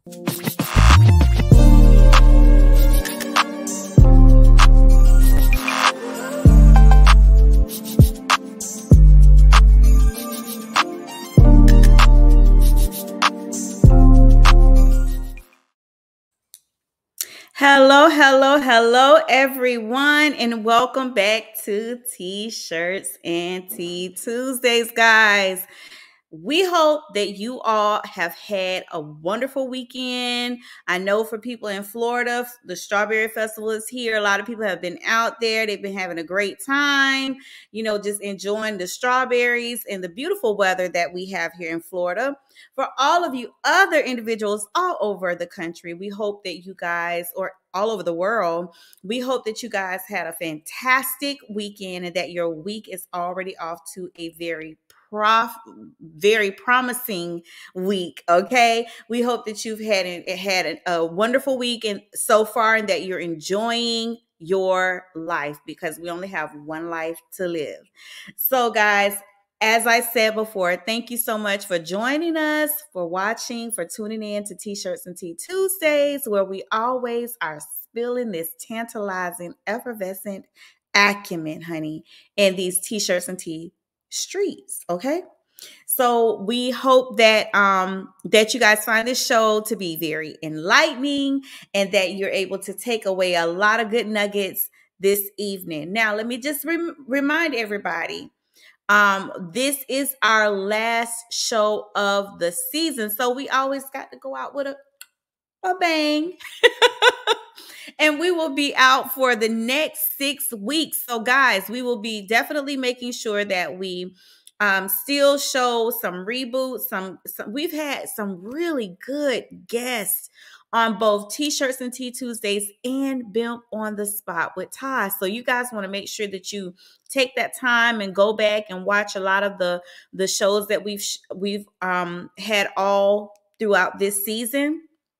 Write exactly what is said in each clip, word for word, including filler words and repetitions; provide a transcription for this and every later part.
Hello, hello, hello, everyone, and welcome back to T-Shirts and Tea Tuesdays, guys. We hope that you all have had a wonderful weekend. I know for people in Florida, the Strawberry Festival is here. A lot of people have been out there. They've been having a great time, you know, just enjoying the strawberries and the beautiful weather that we have here in Florida. For all of you other individuals all over the country, we hope that you guys, or all over the world, we hope that you guys had a fantastic weekend and that your week is already off to a very prof very promising week. Okay, we hope that you've had an, had a, a wonderful week and so far, and that you're enjoying your life, because we only have one life to live. So guys, as I said before, thank you so much for joining us, for watching, for tuning in to T-Shirts and Tea Tuesdays, where we always are spilling this tantalizing, effervescent acumen, honey, in these T-Shirts and Tea streets. Okay, so we hope that um that you guys find this show to be very enlightening and that you're able to take away a lot of good nuggets this evening. Now, let me just rem remind everybody, um this is our last show of the season, so we always got to go out with a, a bang. And we will be out for the next six weeks. So guys, we will be definitely making sure that we um, still show some reboots. Some, some We've had some really good guests on both T-Shirts and Tea Tuesdays and Bimp on the Spot with Ty. So you guys want to make sure that you take that time and go back and watch a lot of the, the shows that we've, we've um, had all throughout this season.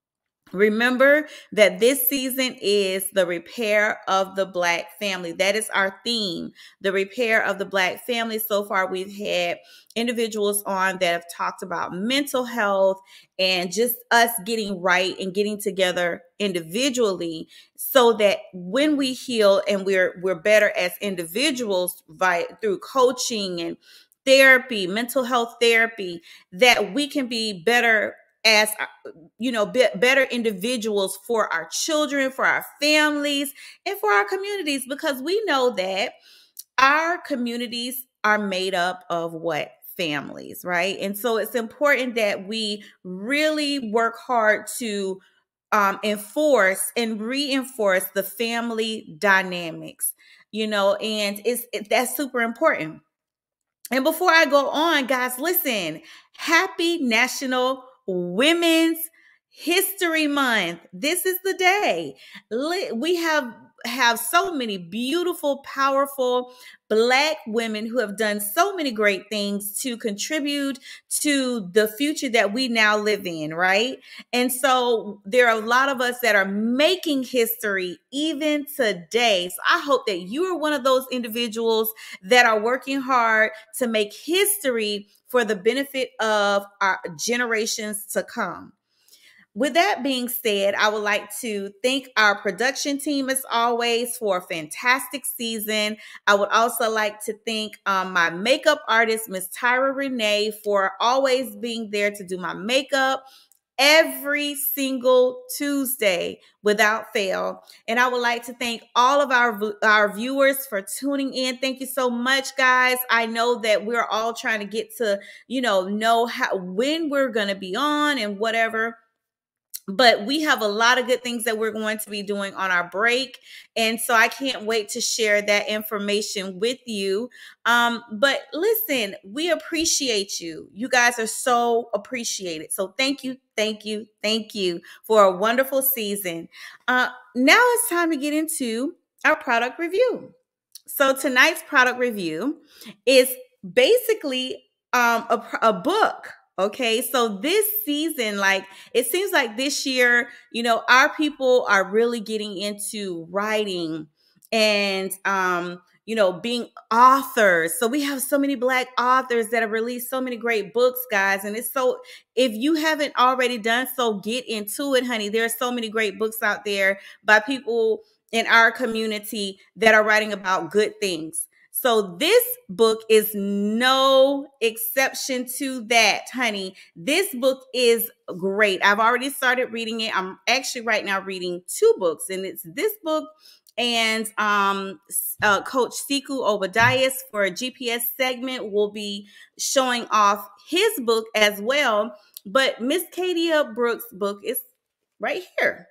Remember that this season is the repair of the Black family. That is our theme, the repair of the Black family. So far, we've had individuals on that have talked about mental health and just us getting right and getting together individually, so that when we heal and we're we're better as individuals by through coaching and therapy, mental health therapy, that we can be better as, you know, be better individuals for our children, for our families, and for our communities, because we know that our communities are made up of what? Families, right? And so it's important that we really work hard to um, enforce and reinforce the family dynamics, you know, and it's it, that's super important. And before I go on, guys, listen, happy National Women's History Month. This is the day. We have have so many beautiful, powerful Black women who have done so many great things to contribute to the future that we now live in, right? And so there are a lot of us that are making history even today. So I hope that you are one of those individuals that are working hard to make history for the benefit of our generations to come. With that being said, I would like to thank our production team as always for a fantastic season. I would also like to thank um, my makeup artist, Miss Tyra Renee, for always being there to do my makeup every single Tuesday without fail. And I would like to thank all of our, our viewers for tuning in. Thank you so much, guys. I know that we're all trying to get to, you know, know how, when we're going to be on and whatever. But we have a lot of good things that we're going to be doing on our break. And so I can't wait to share that information with you. Um, but listen, we appreciate you. You guys are so appreciated. So thank you, thank you, thank you for a wonderful season. Uh, now it's time to get into our product review. So tonight's product review is basically um, a, a book. Okay, so this season, like, it seems like this year, you know, our people are really getting into writing and, um, you know, being authors. So we have so many Black authors that have released so many great books, guys. And it's so, if you haven't already done so, get into it, honey. There are so many great books out there by people in our community that are writing about good things. So this book is no exception to that, honey. This book is great. I've already started reading it. I'm actually right now reading two books, and it's this book and um, uh, Coach Siku Obadias for a G P S segment will be showing off his book as well. But Miss Katia Brooks' book is right here.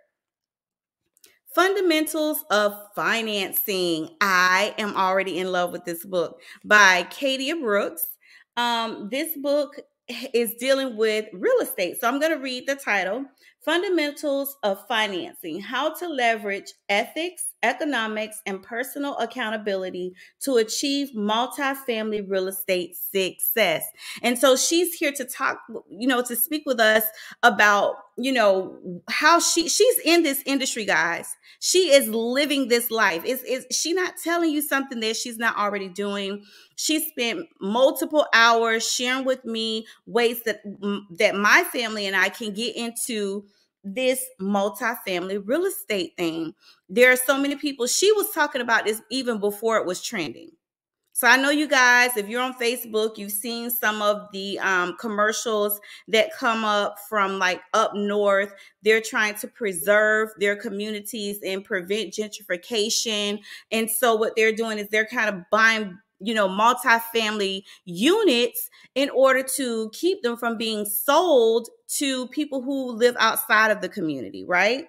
Fundamentals of Financing. I am already in love with this book by Katia Brooks. Um, this book is dealing with real estate. So I'm going to read the title, Fundamentals of Financing, How to Leverage Ethics, Economics, and Personal Accountability to Achieve Multifamily Real Estate Success. And so she's here to talk, you know, to speak with us about, you know, how she, she's in this industry, guys. She is living this life. Is is she not telling you something that she's not already doing? She spent multiple hours sharing with me ways that that my family and I can get into this multifamily real estate thing. There are so many people. She was talking about this even before it was trending. So I know you guys, if you're on Facebook, you've seen some of the um, commercials that come up from like up north. They're trying to preserve their communities and prevent gentrification. And so what they're doing is they're kind of buying, you know, multifamily units in order to keep them from being sold to people who live outside of the community, right?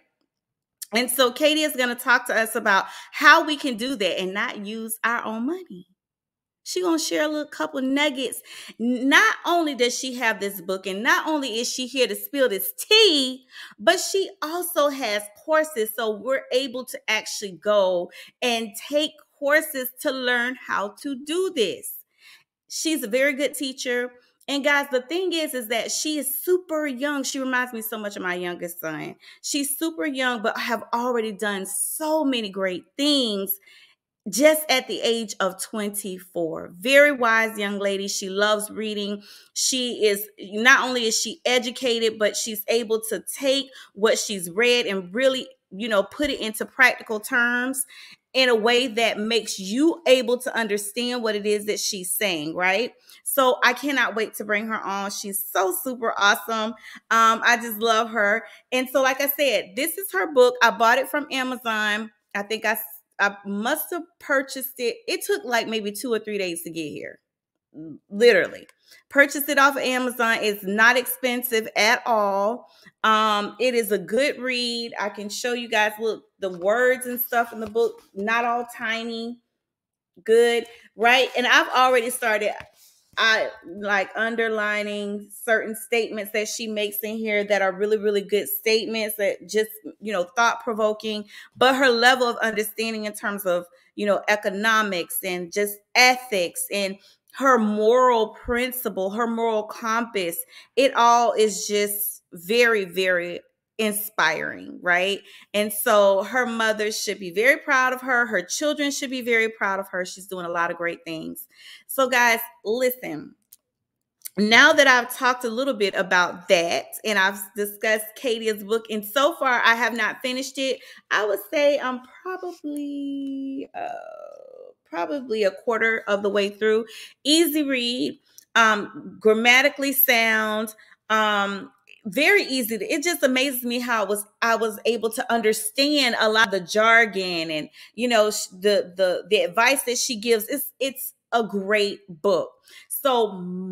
And so Katie is going to talk to us about how we can do that and not use our own money. She's going to share a little couple nuggets. Not only does she have this book, and not only is she here to spill this tea, but she also has courses. So we're able to actually go and take courses to learn how to do this. She's a very good teacher. And guys, the thing is, is that she is super young. She reminds me so much of my youngest son. She's super young, but have already done so many great things just at the age of twenty-four. Very wise young lady. She loves reading. She is, not only is she educated, but she's able to take what she's read and really, you know, put it into practical terms in a way that makes you able to understand what it is that she's saying, right? So I cannot wait to bring her on. She's so super awesome. Um, I just love her. And so, like I said, this is her book. I bought it from Amazon. I think I I must have purchased it. It took like maybe two or three days to get here. Literally. Purchased it off of Amazon. It's not expensive at all. Um, it is a good read. I can show you guys, look, the words and stuff in the book, not all tiny. Good, right? And I've already started I like underlining certain statements that she makes in here that are really, really good statements that just, you know, thought provoking, but her level of understanding in terms of, you know, economics and just ethics and her moral principle, her moral compass, it all is just very, very inspiring, right? And so her mother should be very proud of her. Her children should be very proud of her. She's doing a lot of great things. So guys, listen, now that I've talked a little bit about that and I've discussed Katia's book, and so far I have not finished it, I would say I'm probably uh, probably a quarter of the way through. Easy read, um, grammatically sound, um, very easy. To, it just amazes me how I was I was able to understand a lot of the jargon and, you know, the the the advice that she gives. It's it's a great book. So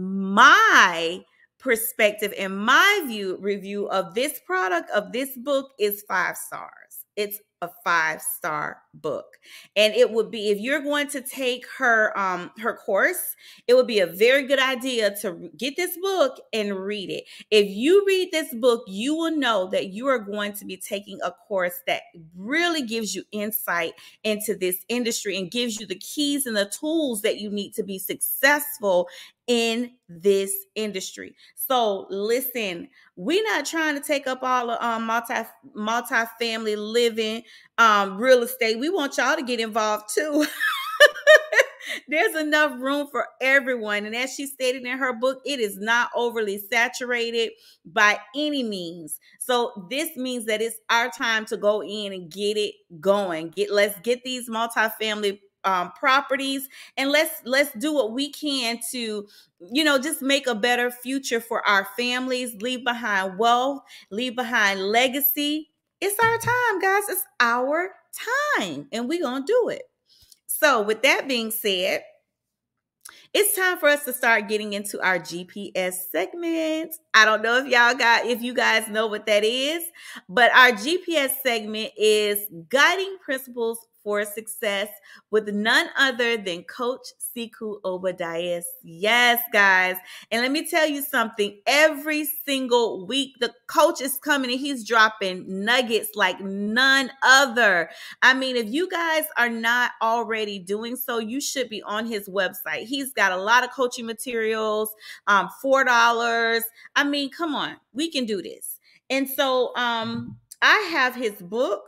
my perspective and my view review of this product, of this book, is five stars. It's a five-star book. And it would be, if you're going to take her um her course, it would be a very good idea to get this book and read it. If you read this book, you will know that you are going to be taking a course that really gives you insight into this industry and gives you the keys and the tools that you need to be successful in this industry. So listen, we're not trying to take up all the um, multi multi-family living, um, real estate. We want y'all to get involved too. There's enough room for everyone. And as she stated in her book, it is not overly saturated by any means. So this means that it's our time to go in and get it going. Get let's get these multifamily um, properties, and let's let's do what we can to, you know, just make a better future for our families, leave behind wealth, leave behind legacy. It's our time, guys. It's our time, and we're gonna do it. So with that being said, it's time for us to start getting into our G P S segment. I don't know if y'all got, if you guys know what that is, but our G P S segment is guiding principles for success with none other than Coach Siku Obadiah. Yes, guys. And let me tell you something. Every single week, the coach is coming and he's dropping nuggets like none other. I mean, if you guys are not already doing so, you should be on his website. He's got a lot of coaching materials, um, four dollars. I mean, come on, we can do this. And so um, I have his book,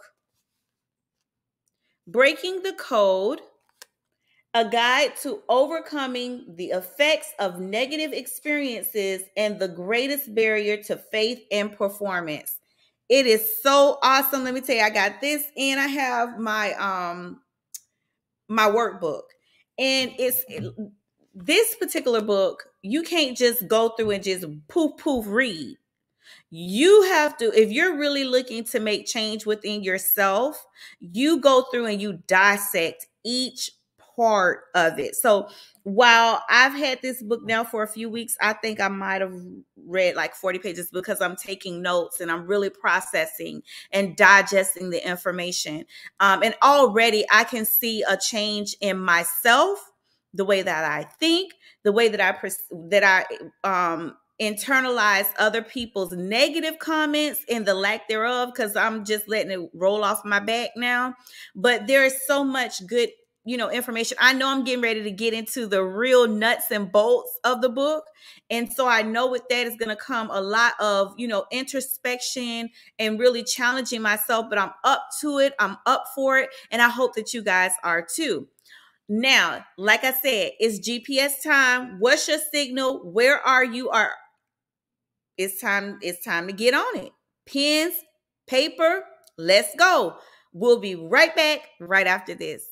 Breaking the Code, a guide to overcoming the effects of negative experiences and the greatest barrier to faith and performance. It is so awesome. Let me tell you, I got this, and I have my um my workbook. And it's it, this particular book, you can't just go through and just poof poof read. You have to, if you're really looking to make change within yourself, you go through and you dissect each part of it. So while I've had this book now for a few weeks, I think I might have read like forty pages because I'm taking notes and I'm really processing and digesting the information. Um, and already I can see a change in myself, the way that I think, the way that I, that I, um, internalize other people's negative comments and the lack thereof, because I'm just letting it roll off my back now. But there is so much good, you know, information. I know I'm getting ready to get into the real nuts and bolts of the book. And so I know with that is going to come a lot of, you know, introspection and really challenging myself, but I'm up to it. I'm up for it. And I hope that you guys are too. Now, like I said, it's G P S time. What's your signal? Where are you? Are It's time, it's time to get on it. Pens, paper, let's go. We'll be right back right after this.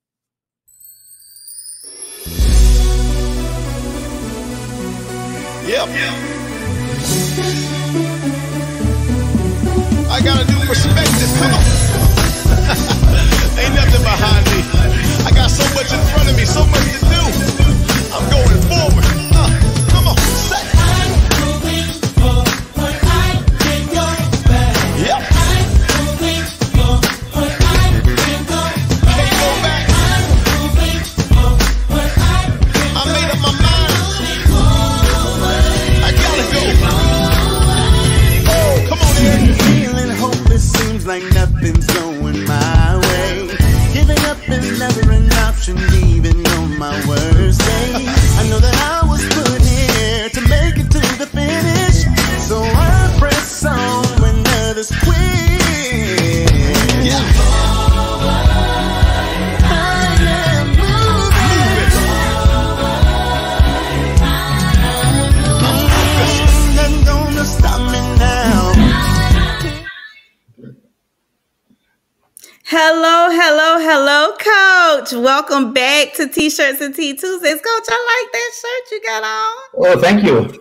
Yep. I got a new perspective. Come on. Ain't nothing behind me. I got so much in front of me, so much to do. I'm going forward. Uh, come on. Say. Like nothing's going my way. Giving up is never an option, even on my worst day. I know that I was put here to make it to the finish, so I press on when others quit. Yeah. I am moving. Nothing's gonna stop me now. Hello, hello, hello, Coach. Welcome back to T-Shirts and Tea Tuesdays. Coach, I like that shirt you got on. Oh, thank you.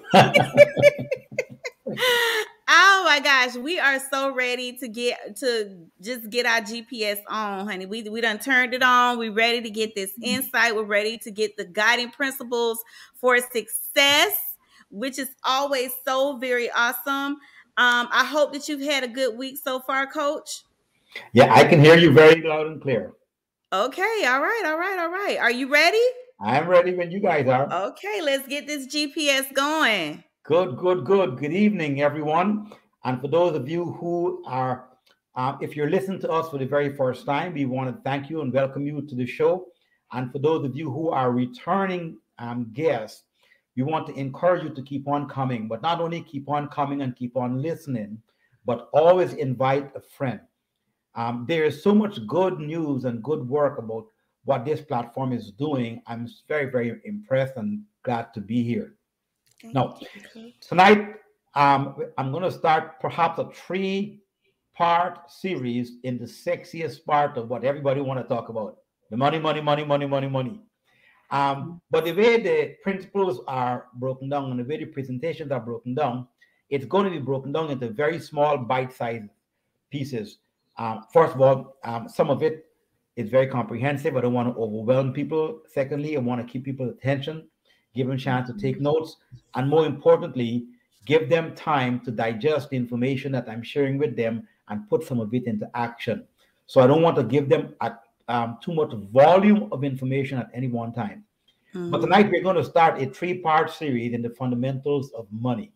Oh my gosh, we are so ready to get to just get our G P S on, honey. We we done turned it on. We're ready to get this insight. We're ready to get the guiding principles for success, which is always so very awesome. Um, I hope that you've had a good week so far, Coach. Yeah, I can hear you very loud and clear. Okay, all right, all right, all right. Are you ready? I'm ready when you guys are. Okay, let's get this G P S going. Good, good, good. Good evening, everyone. And for those of you who are, um, if you're listening to us for the very first time, we want to thank you and welcome you to the show. And for those of you who are returning um, guests, we want to encourage you to keep on coming, but not only keep on coming and keep on listening, but always invite a friend. Um, there is so much good news and good work about what this platform is doing. I'm very, very impressed and glad to be here. Thank Now, you, Coach. tonight, um, I'm going to start perhaps a three-part series in the sexiest part of what everybody want to talk about: the money, money, money, money, money, money. Um, but the way the principles are broken down and the way the presentations are broken down, it's going to be broken down into very small bite-sized pieces. Um, first of all, um, some of it is very comprehensive. I don't want to overwhelm people. Secondly, I want to keep people's attention, give them a chance to take notes, and more importantly, give them time to digest the information that I'm sharing with them and put some of it into action. So I don't want to give them a Um, too much volume of information at any one time. Mm-hmm. But tonight we're going to start a three-part series in the fundamentals of money.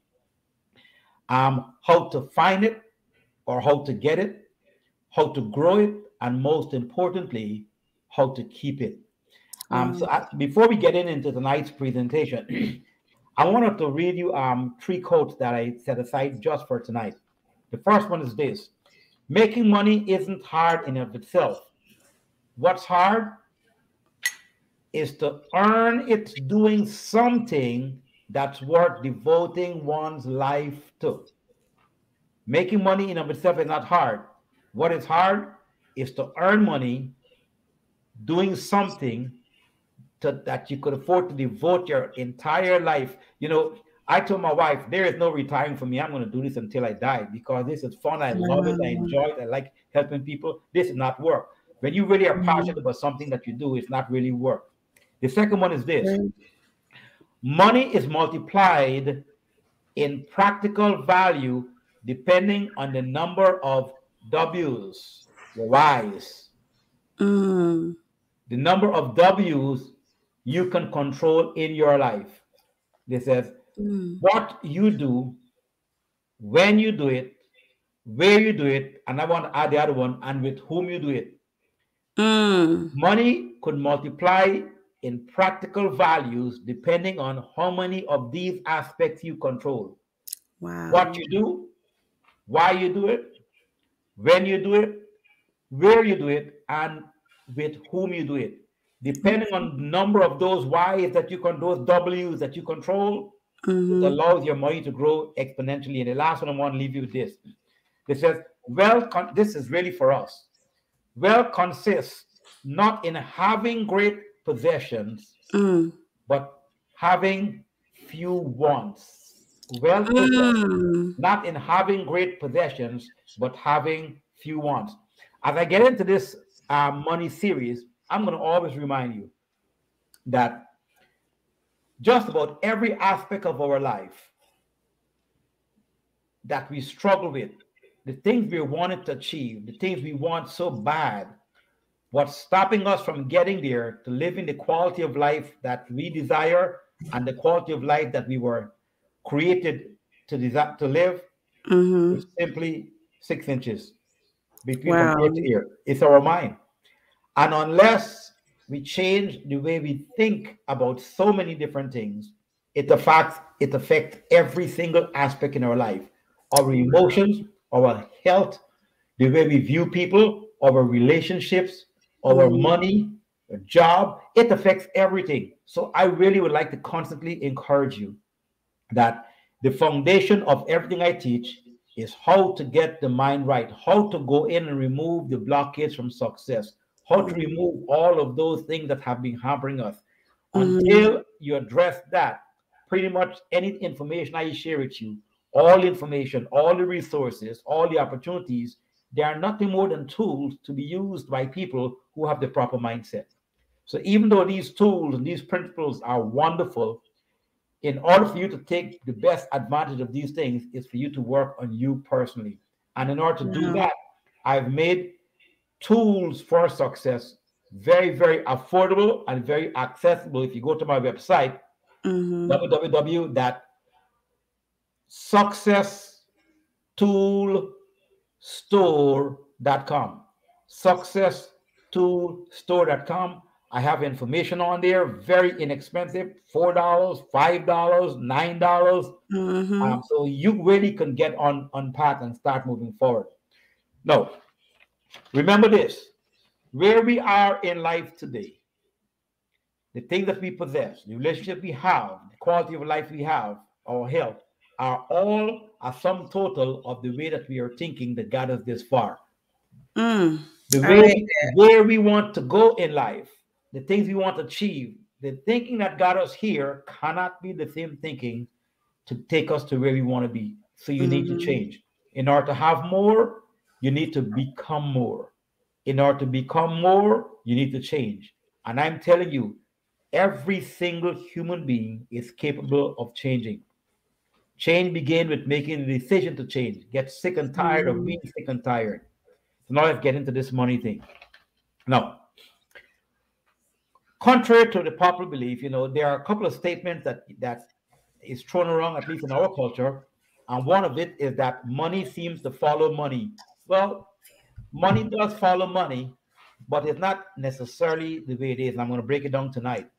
Um, how to find it or how to get it, how to grow it, and most importantly, how to keep it. Um, mm-hmm. So I, before we get in into tonight's presentation, I wanted to read you um, three quotes that I set aside just for tonight. The first one is this: making money isn't hard in and of itself. What's hard is to earn it doing something that's worth devoting one's life to. Making money in and of itself is not hard. What is hard is to earn money doing something to, that you could afford to devote your entire life. You know, I told my wife, there is no retiring for me. I'm going to do this until I die because this is fun. I love it. I enjoy it. I like helping people. This is not work. When you really are passionate about something that you do, it's not really work. The second one is this: money is multiplied in practical value depending on the number of W's, Y's. Mm. The number of W's you can control in your life. This says mm. what you do, when you do it, where you do it, and I want to add the other one, and with whom you do it. Mm. Money could multiply in practical values depending on how many of these aspects you control. Wow. What you do, why you do it, when you do it, where you do it, and with whom you do it. Depending on the number of those Y's that you control, those W's that you control, mm-hmm. it allows your money to grow exponentially. And the last one I want to leave you with this. It says, well, this is really for us. Wealth consists not in having great possessions, mm. but having few wants. Wealth mm. consists not in having great possessions, but having few wants. As I get into this uh, money series, I'm going to always remind you that just about every aspect of our life that we struggle with, the things we wanted to achieve, the things we want so bad, what's stopping us from getting there to living the quality of life that we desire and the quality of life that we were created to desire to live, mm-hmm. is simply six inches between wow. from ear to ear. It's our mind. And unless we change the way we think about so many different things, it affects, it affects every single aspect in our life, our emotions, our health, the way we view people, our relationships, our mm-hmm. money, our job. It affects everything. So I really would like to constantly encourage you that the foundation of everything I teach is how to get the mind right, how to go in and remove the blockades from success, how to remove all of those things that have been hampering us. Mm-hmm. Until you address that, pretty much any information I share with you, all information, all the resources, all the opportunities, they are nothing more than tools to be used by people who have the proper mindset. So even though these tools and these principles are wonderful, in order for you to take the best advantage of these things is for you to work on you personally. And in order to yeah. do that, I've made tools for success very, very affordable and very accessible. If you go to my website, mm-hmm. w w w dot success tool store dot com. success tool store dot com. I have information on there, very inexpensive, four dollars, five dollars, nine dollars. Mm-hmm. Um, so you really can get on, on path and start moving forward. Now, remember this, where we are in life today, the things that we possess, the relationship we have, the quality of life we have, our health, are all a sum total of the way that we are thinking that got us this far. Mm. The I way like we, where we want to go in life, the things we want to achieve, the thinking that got us here cannot be the same thinking to take us to where we want to be. So you need to Mm-hmm. change. In order to have more, you need to become more. In order to become more, you need to change. And I'm telling you, every single human being is capable of changing. Change begins with making the decision to change. Get sick and tired of Mm-hmm. being sick and tired. So now let's get into this money thing. Now, contrary to the popular belief, you know, there are a couple of statements that that is thrown around, at least in our culture, and one of it is that money seems to follow money. Well, money does follow money, but it's not necessarily the way it is. And I'm going to break it down tonight.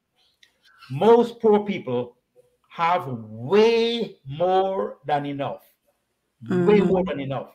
Most poor people have way more than enough, way more Mm-hmm. than enough.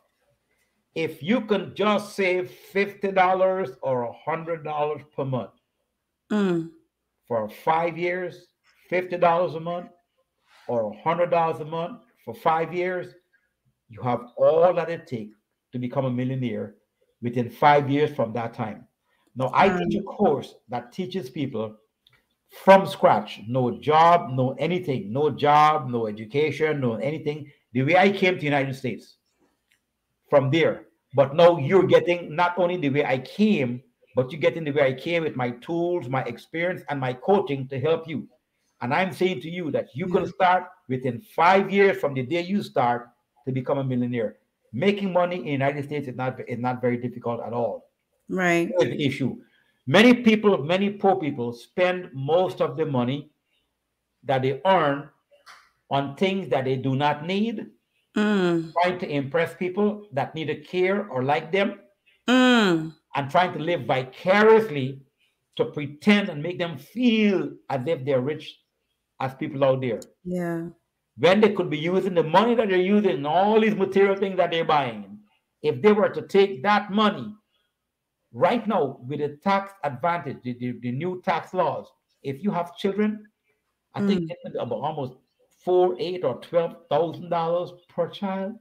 If you can just save fifty dollars or one hundred dollars per month Mm. for five years, fifty dollars a month or one hundred dollars a month for five years, you have all that it takes to become a millionaire within five years from that time. Now, I teach a Um, course that teaches people from scratch, no job, no anything, no job, no education, no anything. The way I came to the United States from there. But now you're getting not only the way I came, but you're getting the way I came with my tools, my experience, and my coaching to help you. And I'm saying to you that you can yeah. start within five years from the day you start to become a millionaire. Making money in the United States is not, is not very difficult at all. Right. Here's the issue. Many people, many poor people spend most of the money that they earn on things that they do not need, Mm. trying to impress people that need to care or like them, Mm. and trying to live vicariously to pretend and make them feel as if they're rich as people out there. Yeah. When they could be using the money that they're using, all these material things that they're buying, if they were to take that money right now with the tax advantage, the, the, the new tax laws, if you have children, I think Mm. it's about almost four, eight, or twelve thousand dollars per child.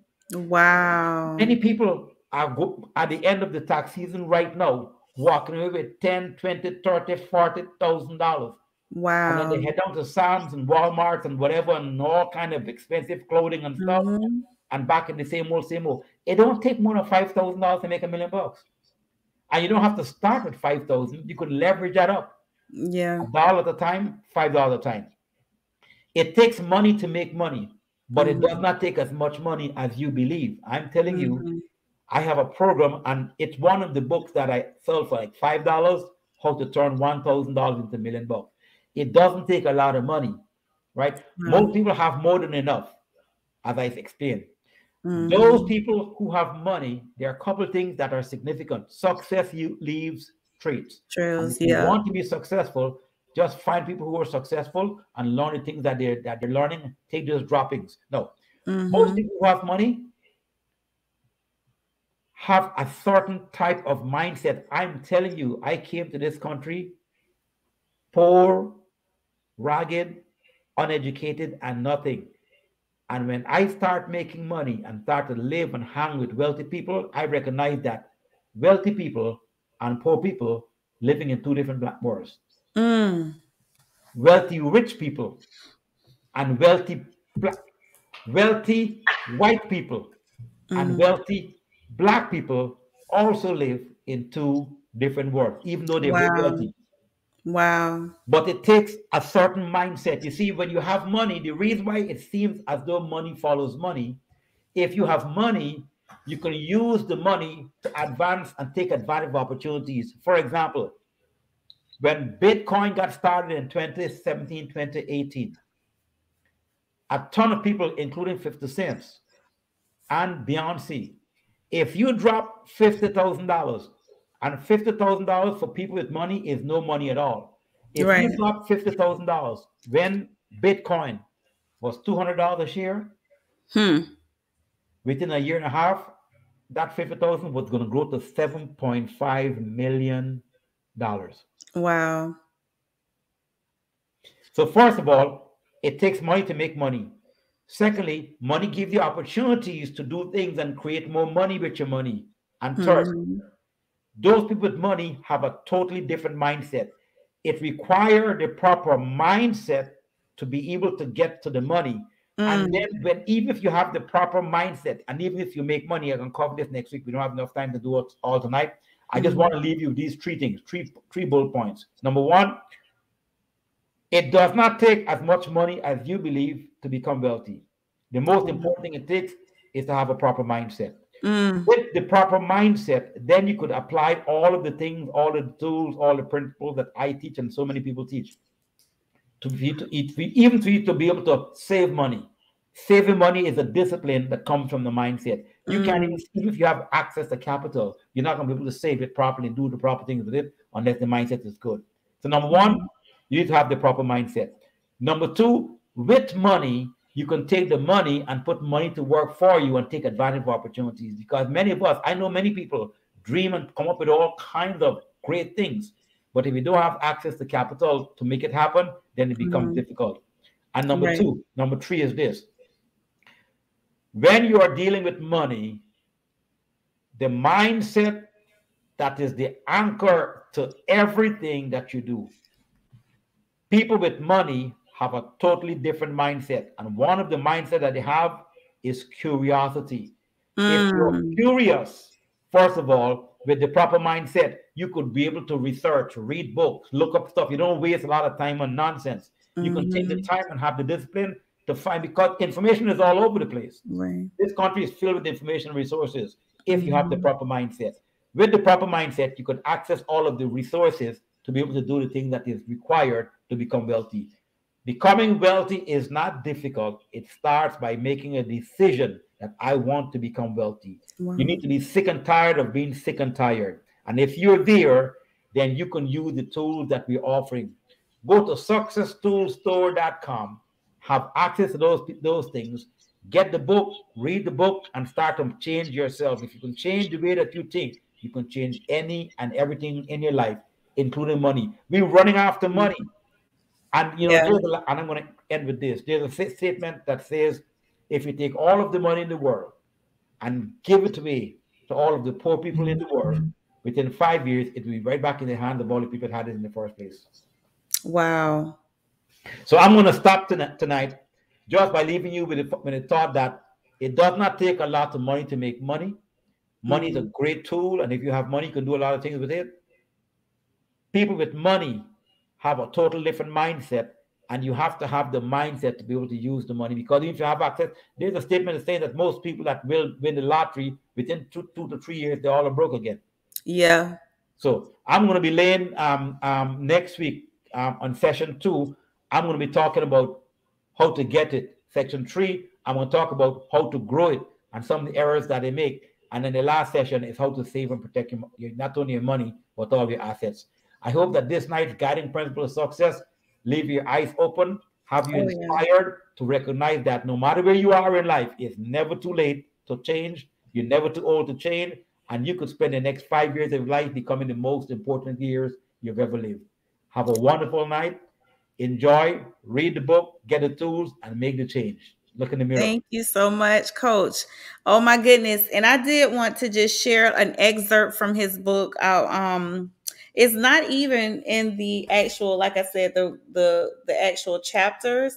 Wow. Many people are go, at the end of the tax season right now walking away with ten, twenty, thirty, forty thousand dollars. And then Wow. they head down to Sam's and Walmart's and whatever and all kind of expensive clothing and stuff Mm-hmm. and back in the same old, same old. It don't take more than five thousand dollars to make a million bucks. And you don't have to start with five thousand. You could leverage that up. Yeah. A dollar at a time, five dollars at a time. It takes money to make money, but it does Mm-hmm. not take as much money as you believe. I'm telling you, Mm-hmm. I have a program, and it's one of the books that I sell for like five dollars. How to turn one thousand dollars into a million bucks. It doesn't take a lot of money, right? Wow. Most people have more than enough, as I explained. Those Mm-hmm. people who have money, there are a couple of things that are significant. Success you leaves traits, and if Trails. you Yeah. want to be successful, just find people who are successful and learn the things that they're that they're learning. Take those droppings. No, most Mm-hmm. people who have money have a certain type of mindset. I'm telling you, I came to this country poor, ragged, uneducated, and nothing. And when I start making money and start to live and hang with wealthy people, I recognize that wealthy people and poor people living in two different black worlds. Mm. Wealthy rich people and wealthy black, wealthy white people and Mm. wealthy black people also live in two different worlds, even though they're both Wow. wealthy. Wow. But it takes a certain mindset. You see, when you have money, the reason why it seems as though money follows money, if you have money, you can use the money to advance and take advantage of opportunities. For example, when Bitcoin got started in twenty seventeen, twenty eighteen, a ton of people, including fifty Cent and Beyonce, if you drop fifty thousand dollars, and fifty thousand dollars for people with money is no money at all. If you Right. drop fifty thousand dollars when Bitcoin was two hundred dollars a share, Hmm. within a year and a half, that fifty thousand was going to grow to seven point five million dollars. Wow. So first of all, it takes money to make money. Secondly, money gives you opportunities to do things and create more money with your money. And third, Mm-hmm. those people with money have a totally different mindset. It requires the proper mindset to be able to get to the money. And Mm. then when even if you have the proper mindset, and even if you make money, I can cover this next week. We don't have enough time to do it all tonight. I just Mm. want to leave you these three things, three three bullet points. Number one, it does not take as much money as you believe to become wealthy. The most important thing it takes is to have a proper mindset. Mm. With the proper mindset, then you could apply all of the things, all the tools, all the principles that I teach and so many people teach to be to eat, even for you to be able to save money. Saving money is a discipline that comes from the mindset. You can't even, Mm. even if you have access to capital, you're not going to be able to save it properly and do the proper things with it unless the mindset is good. So, number one, you need to have the proper mindset. Number two, with money, you can take the money and put money to work for you and take advantage of opportunities. Because many of us, I know many people dream and come up with all kinds of great things. But if you don't have access to capital to make it happen, then it becomes Mm-hmm. difficult. And number Right. two, number three is this. When you are dealing with money, the mindset that is the anchor to everything that you do. People with money have a totally different mindset. And one of the mindset that they have is curiosity. If you're Mm. curious, first of all, with the proper mindset, you could be able to research, read books, look up stuff. You don't waste a lot of time on nonsense. You can take the Mm-hmm. time and have the discipline to find, because information is all over the place. Right. This country is filled with information resources if you have the Mm-hmm. proper mindset. With the proper mindset, you could access all of the resources to be able to do the thing that is required to become wealthy. Becoming wealthy is not difficult. It starts by making a decision that I want to become wealthy. Wow. You need to be sick and tired of being sick and tired. And if you're there, then you can use the tools that we're offering. Go to success tools store dot com, have access to those, those things, get the book, read the book, and start to change yourself. If you can change the way that you think, you can change any and everything in your life, including money. We're running after money. And you know, Yeah. there's a, and I'm going to end with this. There's a statement that says, if you take all of the money in the world and give it away to all of the poor people in the world, within five years, it will be right back in the hands of all the people that had it in the first place. Wow. So I'm going to stop tonight, tonight just by leaving you with the, with the thought that it does not take a lot of money to make money. Money is a great tool, and if you have money, you can do a lot of things with it. People with money have a total different mindset, and you have to have the mindset to be able to use the money, because if you have access, there's a statement that says that most people that will win the lottery within two, two to three years, they all are broke again. Yeah. So I'm going to be laying um, um, next week um, on session two. I'm going to be talking about how to get it. Section three, I'm going to talk about how to grow it and some of the errors that they make. And then the last session is how to save and protect your, not only your money, but all your assets. I hope that this night's guiding principle of success leave your eyes open, have you Oh, inspired yeah. to recognize that no matter where you are in life, it's never too late to change. You're never too old to change. And you could spend the next five years of life becoming the most important years you've ever lived. Have a wonderful night. Enjoy, read the book, get the tools, and make the change. Look in the mirror. Thank you so much, Coach. Oh my goodness. And I did want to just share an excerpt from his book. Uh, um, it's not even in the actual, like I said, the the the actual chapters.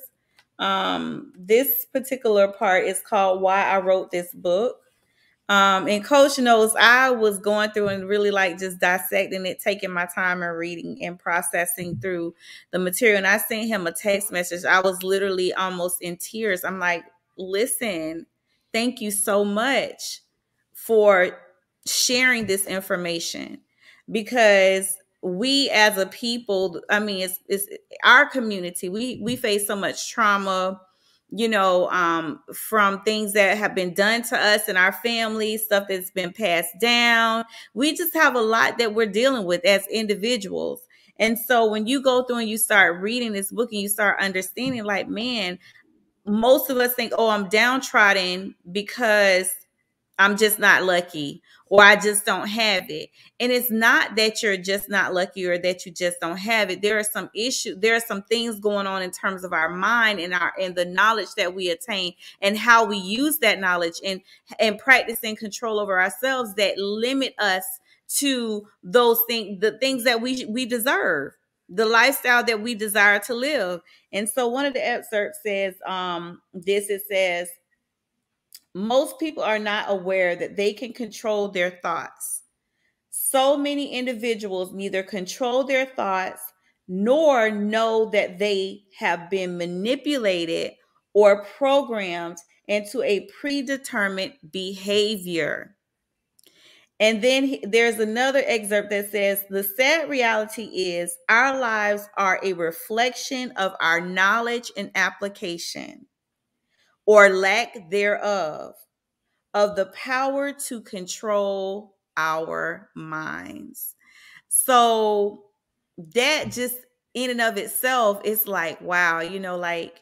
Um, this particular part is called Why I Wrote This Book. Um, and Coach knows I was going through and really like just dissecting it, taking my time and reading and processing through the material. And I sent him a text message. I was literally almost in tears. I'm like, listen, thank you so much for sharing this information, because we as a people, I mean, it's, it's our community. We we face so much trauma, you know, um, from things that have been done to us and our family, stuff that's been passed down. We just have a lot that we're dealing with as individuals. And so when you go through and you start reading this book and you start understanding, like, man, most of us think, oh, I'm downtrodden because I'm just not lucky, or I just don't have it. And it's not that you're just not lucky or that you just don't have it. There are some issues, there are some things going on in terms of our mind and our and the knowledge that we attain and how we use that knowledge and and practicing control over ourselves that limit us to those things, the things that we we deserve, the lifestyle that we desire to live. And so one of the excerpts says um this, it says, most people are not aware that they can control their thoughts. So many individuals neither control their thoughts nor know that they have been manipulated or programmed into a predetermined behavior. And then there's another excerpt that says, the sad reality is our lives are a reflection of our knowledge and application, or lack thereof, of the power to control our minds. So that just in and of itself is like, wow, you know, like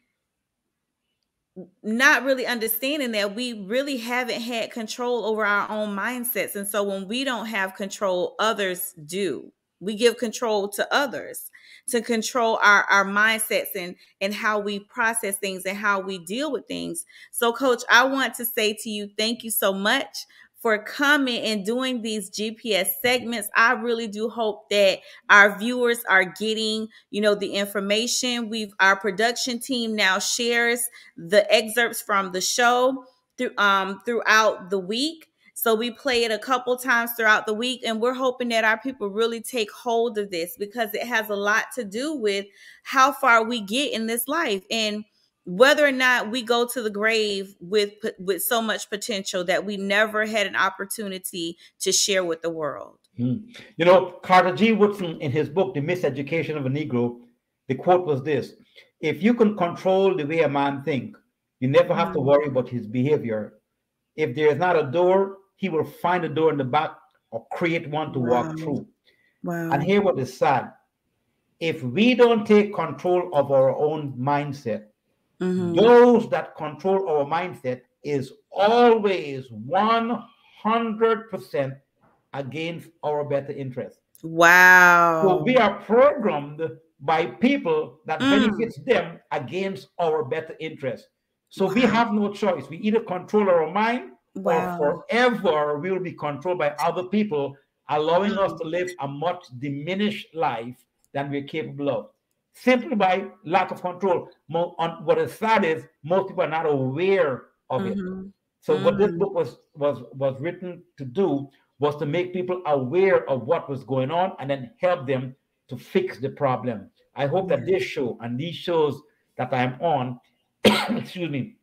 not really understanding that we really haven't had control over our own mindsets. And so when we don't have control, others do. We give control to others to control our, our mindsets and, and how we process things and how we deal with things. So, Coach, I want to say to you, thank you so much for coming and doing these G P S segments. I really do hope that our viewers are getting, you know, the information. We've our production team now shares the excerpts from the show through um throughout the week. So we play it a couple times throughout the week, and we're hoping that our people really take hold of this because it has a lot to do with how far we get in this life and whether or not we go to the grave with with so much potential that we never had an opportunity to share with the world. Hmm. You know, Carter G. Woodson, in his book, The Miseducation of a Negro, the quote was this: if you can control the way a man thinks, you never have to worry about his behavior. If there is not a door, he will find a door in the back or create one to Wow. walk through. Wow. And here what is sad. If we don't take control of our own mindset, mm-hmm. those that control our mindset is always one hundred percent against our better interest. Wow. So we are programmed by people that mm. benefits them against our better interest. So wow. we have no choice. We either control our mind wow. or forever we will be controlled by other people, allowing mm. us to live a much diminished life than we're capable of, simply by lack of control. What is sad is most people are not aware of mm-hmm. it. So mm-hmm. what this book was was was written to do was to make people aware of what was going on and then help them to fix the problem. I hope that this show and these shows that I'm on, excuse me,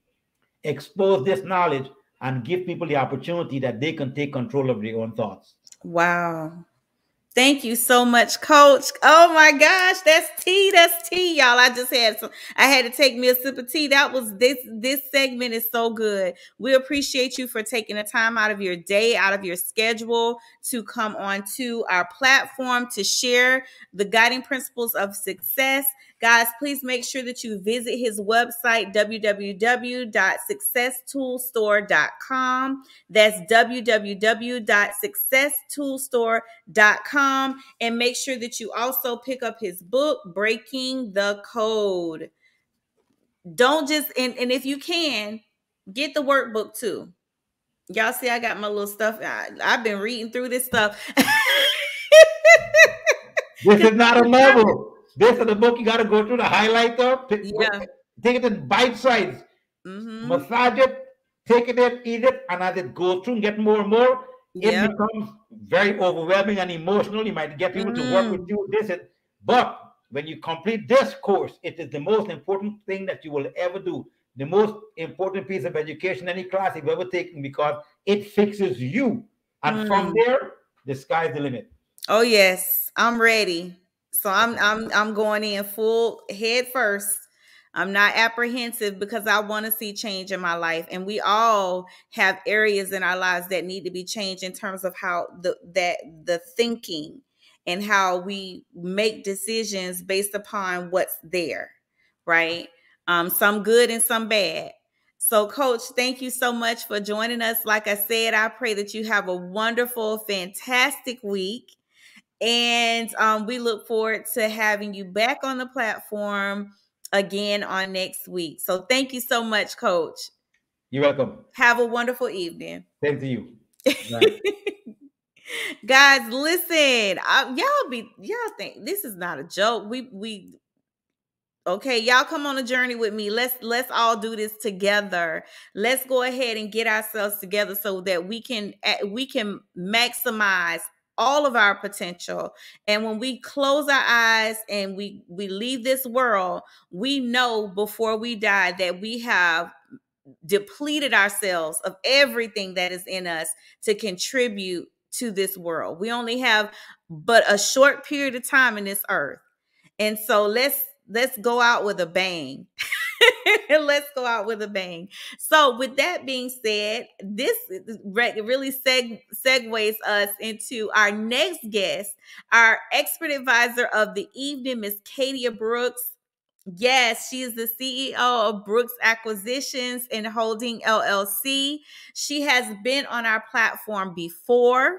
expose this knowledge and give people the opportunity that they can take control of their own thoughts. Wow. Thank you so much, Coach. Oh my gosh, that's tea. That's tea, y'all. I just had some. I had to take me a sip of tea. That was this. This segment is so good. We appreciate you for taking the time out of your day, out of your schedule, to come on to our platform to share the guiding principles of success. Guys, please make sure that you visit his website, w w w dot success tool store dot com. That's w w w dot success tool store dot com. And make sure that you also pick up his book, Breaking the Code. Don't just, and, and if you can, get the workbook too. Y'all see, I got my little stuff. I, I've been reading through this stuff. This is not a novel. This is the book you got to go through the highlighter. Pick, yeah. go, take it in bite size. Mm-hmm. Massage it, take it in, eat it, and as it goes through and get more and more, yep. it becomes very overwhelming and emotional. You might get people mm. to work with you. This is, but when you complete this course, it is the most important thing that you will ever do. The most important piece of education any class you've ever taken, because it fixes you. And mm. from there, the sky's the limit. Oh yes, I'm ready. So I'm I'm I'm going in full head first. I'm not apprehensive because I want to see change in my life, and we all have areas in our lives that need to be changed in terms of how the that the thinking and how we make decisions based upon what's there, right? Um, some good and some bad. So, Coach, thank you so much for joining us. Like I said, I pray that you have a wonderful, fantastic week. And um, we look forward to having you back on the platform again on next week. So thank you so much, Coach. You're welcome. Have a wonderful evening. Same to you. Right. Guys, listen. I, y'all be y'all think this is not a joke. We we okay, y'all come on a journey with me. Let's let's all do this together. Let's go ahead and get ourselves together so that we can we can maximize all of our potential. And when we close our eyes and we we leave this world, we know before we die that we have depleted ourselves of everything that is in us to contribute to this world. We only have but a short period of time in this earth. And so let's let's go out with a bang. Let's go out with a bang. So with that being said, this really seg segues us into our next guest, our expert advisor of the evening, Miss Katia Brooks. Yes, she is the C E O of Brooks Acquisitions and Holding L L C. She has been on our platform before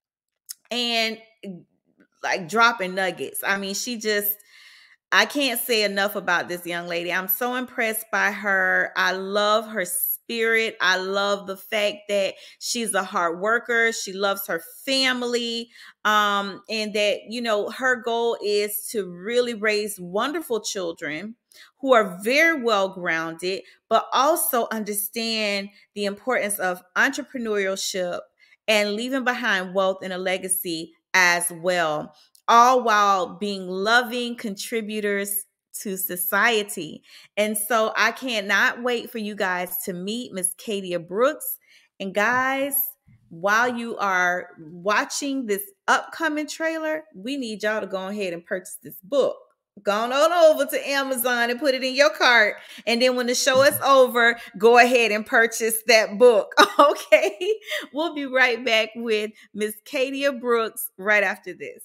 and like dropping nuggets. I mean, she just I can't say enough about this young lady. I'm so impressed by her. I love her spirit. I love the fact that she's a hard worker. She loves her family. Um, and that, you know, her goal is to really raise wonderful children who are very well grounded, but also understand the importance of entrepreneurship and leaving behind wealth and a legacy as well, all while being loving contributors to society. And so I cannot wait for you guys to meet Miss Katia Brooks. And guys, while you are watching this upcoming trailer, we need y'all to go ahead and purchase this book. Go on over to Amazon and put it in your cart. And then when the show is over, go ahead and purchase that book. Okay? We'll be right back with Miss Katia Brooks right after this.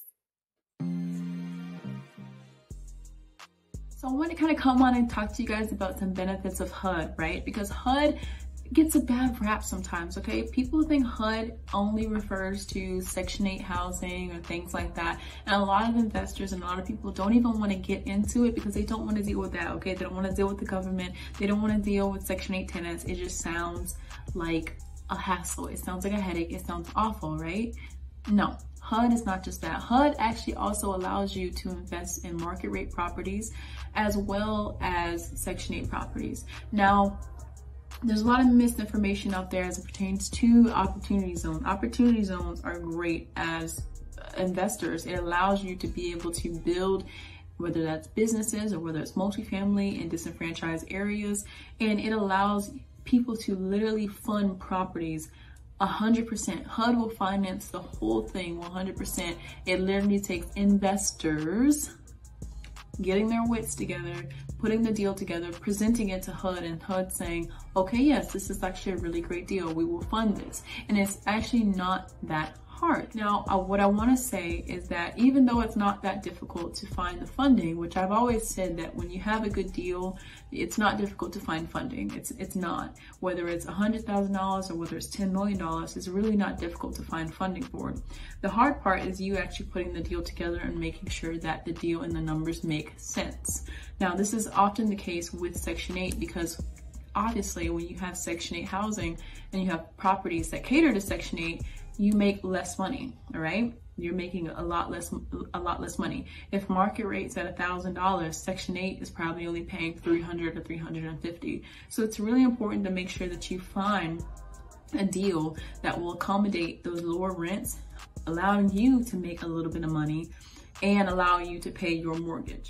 So I want to kind of come on and talk to you guys about some benefits of H U D, right? Because H U D gets a bad rap sometimes, okay? People think H U D only refers to Section eight housing or things like that. And a lot of investors and a lot of people don't even want to get into it because they don't want to deal with that, okay? They don't want to deal with the government. They don't want to deal with Section eight tenants. It just sounds like a hassle. It sounds like a headache. It sounds awful, right? No. H U D is not just that. H U D actually also allows you to invest in market rate properties as well as Section eight properties. Now, there's a lot of misinformation out there as it pertains to opportunity zones. Opportunity zones are great as investors. It allows you to be able to build, whether that's businesses or whether it's multifamily in disenfranchised areas, and it allows people to literally fund properties one hundred percent. H U D will finance the whole thing one hundred percent. It literally takes investors getting their wits together, putting the deal together, presenting it to H U D, and H U D saying, okay, yes, this is actually a really great deal. We will fund this. And it's actually not that hard. Now, uh, what I want to say is that even though it's not that difficult to find the funding, which I've always said that when you have a good deal, it's not difficult to find funding. It's it's not. Whether it's one hundred thousand dollars or whether it's ten million dollars, it's really not difficult to find funding for it. The hard part is you actually putting the deal together and making sure that the deal and the numbers make sense. Now, this is often the case with Section eight because obviously when you have Section eight housing and you have properties that cater to Section eight, you make less money, all right? You're making a lot less, a lot less money. If market rate's at a thousand dollars, Section eight is probably only paying three hundred or three hundred fifty. So it's really important to make sure that you find a deal that will accommodate those lower rents, allowing you to make a little bit of money and allow you to pay your mortgage.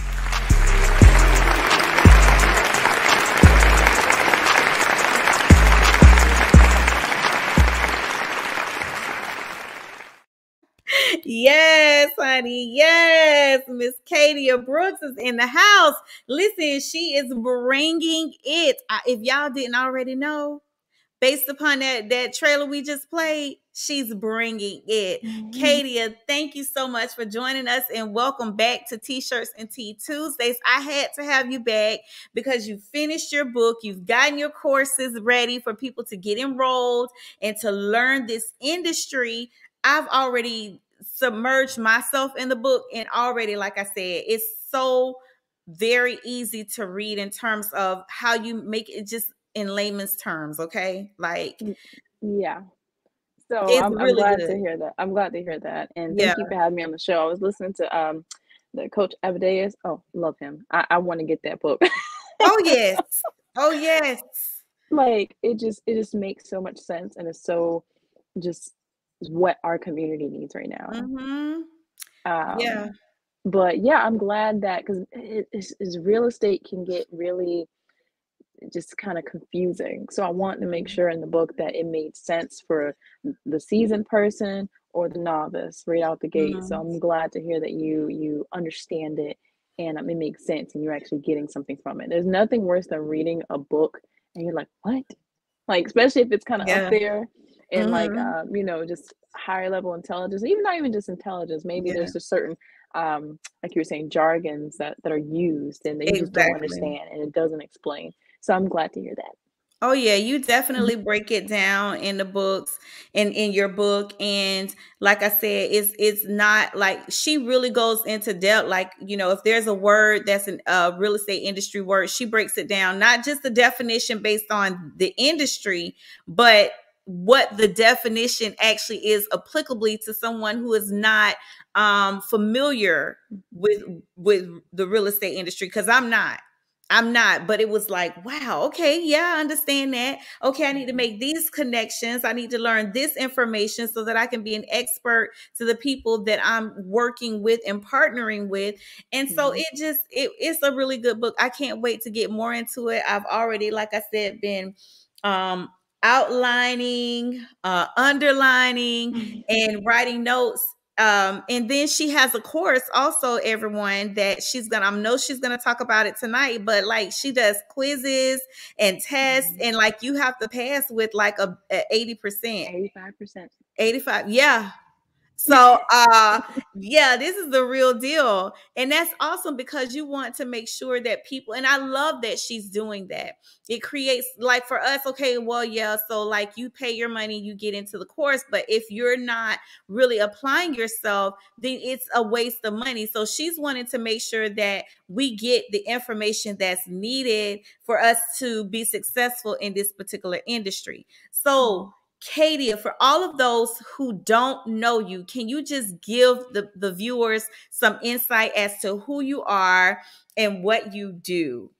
Yes, honey. Yes. Miss Katia Brooks is in the house. Listen, she is bringing it. I, if y'all didn't already know, based upon that that trailer we just played, she's bringing it. Katia, thank you so much for joining us, and welcome back to T-Shirts and Tea Tuesdays. I had to have you back because you finished your book, you've gotten your courses ready for people to get enrolled and to learn this industry. I've already submerged myself in the book, and already, like I said, it's so very easy to read in terms of how you make it, just in layman's terms, okay? Like, yeah. So it's I'm I'm really glad good. to hear that. I'm glad to hear that. And Yeah. thank you for having me on the show. I was listening to um the Coach Abadeus. Oh, love him. I, I want to get that book. Oh yes. Oh yes. Like it just it just makes so much sense, and it's so just what our community needs right now. Mm-hmm. Um, Yeah. But yeah, I'm glad that because it, it's, it's real estate can get really just kind of confusing. So I want to make sure in the book that it made sense for the seasoned person or the novice right out the gate. So Mm-hmm. I'm glad to hear that you you understand it and um, it makes sense and you're actually getting something from it. There's nothing worse than reading a book and you're like, what? Like, especially if it's kind of up Yeah. there and like, Mm-hmm. um, you know, just higher level intelligence, even not even just intelligence. Maybe Yeah. there's a certain, um, like you were saying, jargons that, that are used and that you just don't Exactly. understand and it doesn't explain. So I'm glad to hear that. Oh yeah, you definitely break it down in the books and in your book. And like I said, it's it's not like she really goes into depth. Like, you know, if there's a word that's a uh, real estate industry word, she breaks it down, not just the definition based on the industry, but what the definition actually is applicably to someone who is not um, familiar with with the real estate industry. Because I'm not. I'm not, but it was like, wow, okay, yeah, I understand that. Okay, I need to make these connections. I need to learn this information so that I can be an expert to the people that I'm working with and partnering with. And so Mhm. it just, it, it's a really good book. I can't wait to get more into it. I've already, like I said, been um, outlining, uh, underlining, and writing notes. Um, and then she has a course also, everyone, that she's gonna, I know she's gonna talk about it tonight, but like she does quizzes and tests, Mhm. and like you have to pass with like a, a eighty percent, eighty-five percent. eighty-five. Yeah. So uh yeah, this is the real deal. And that's awesome because you want to make sure that people, and I love that she's doing that. It creates, like, for us, okay, well, yeah, so like you pay your money, you get into the course, but if you're not really applying yourself, then it's a waste of money. So she's wanting to make sure that we get the information that's needed for us to be successful in this particular industry. So Katia, for all of those who don't know you, can you just give the, the viewers some insight as to who you are and what you do?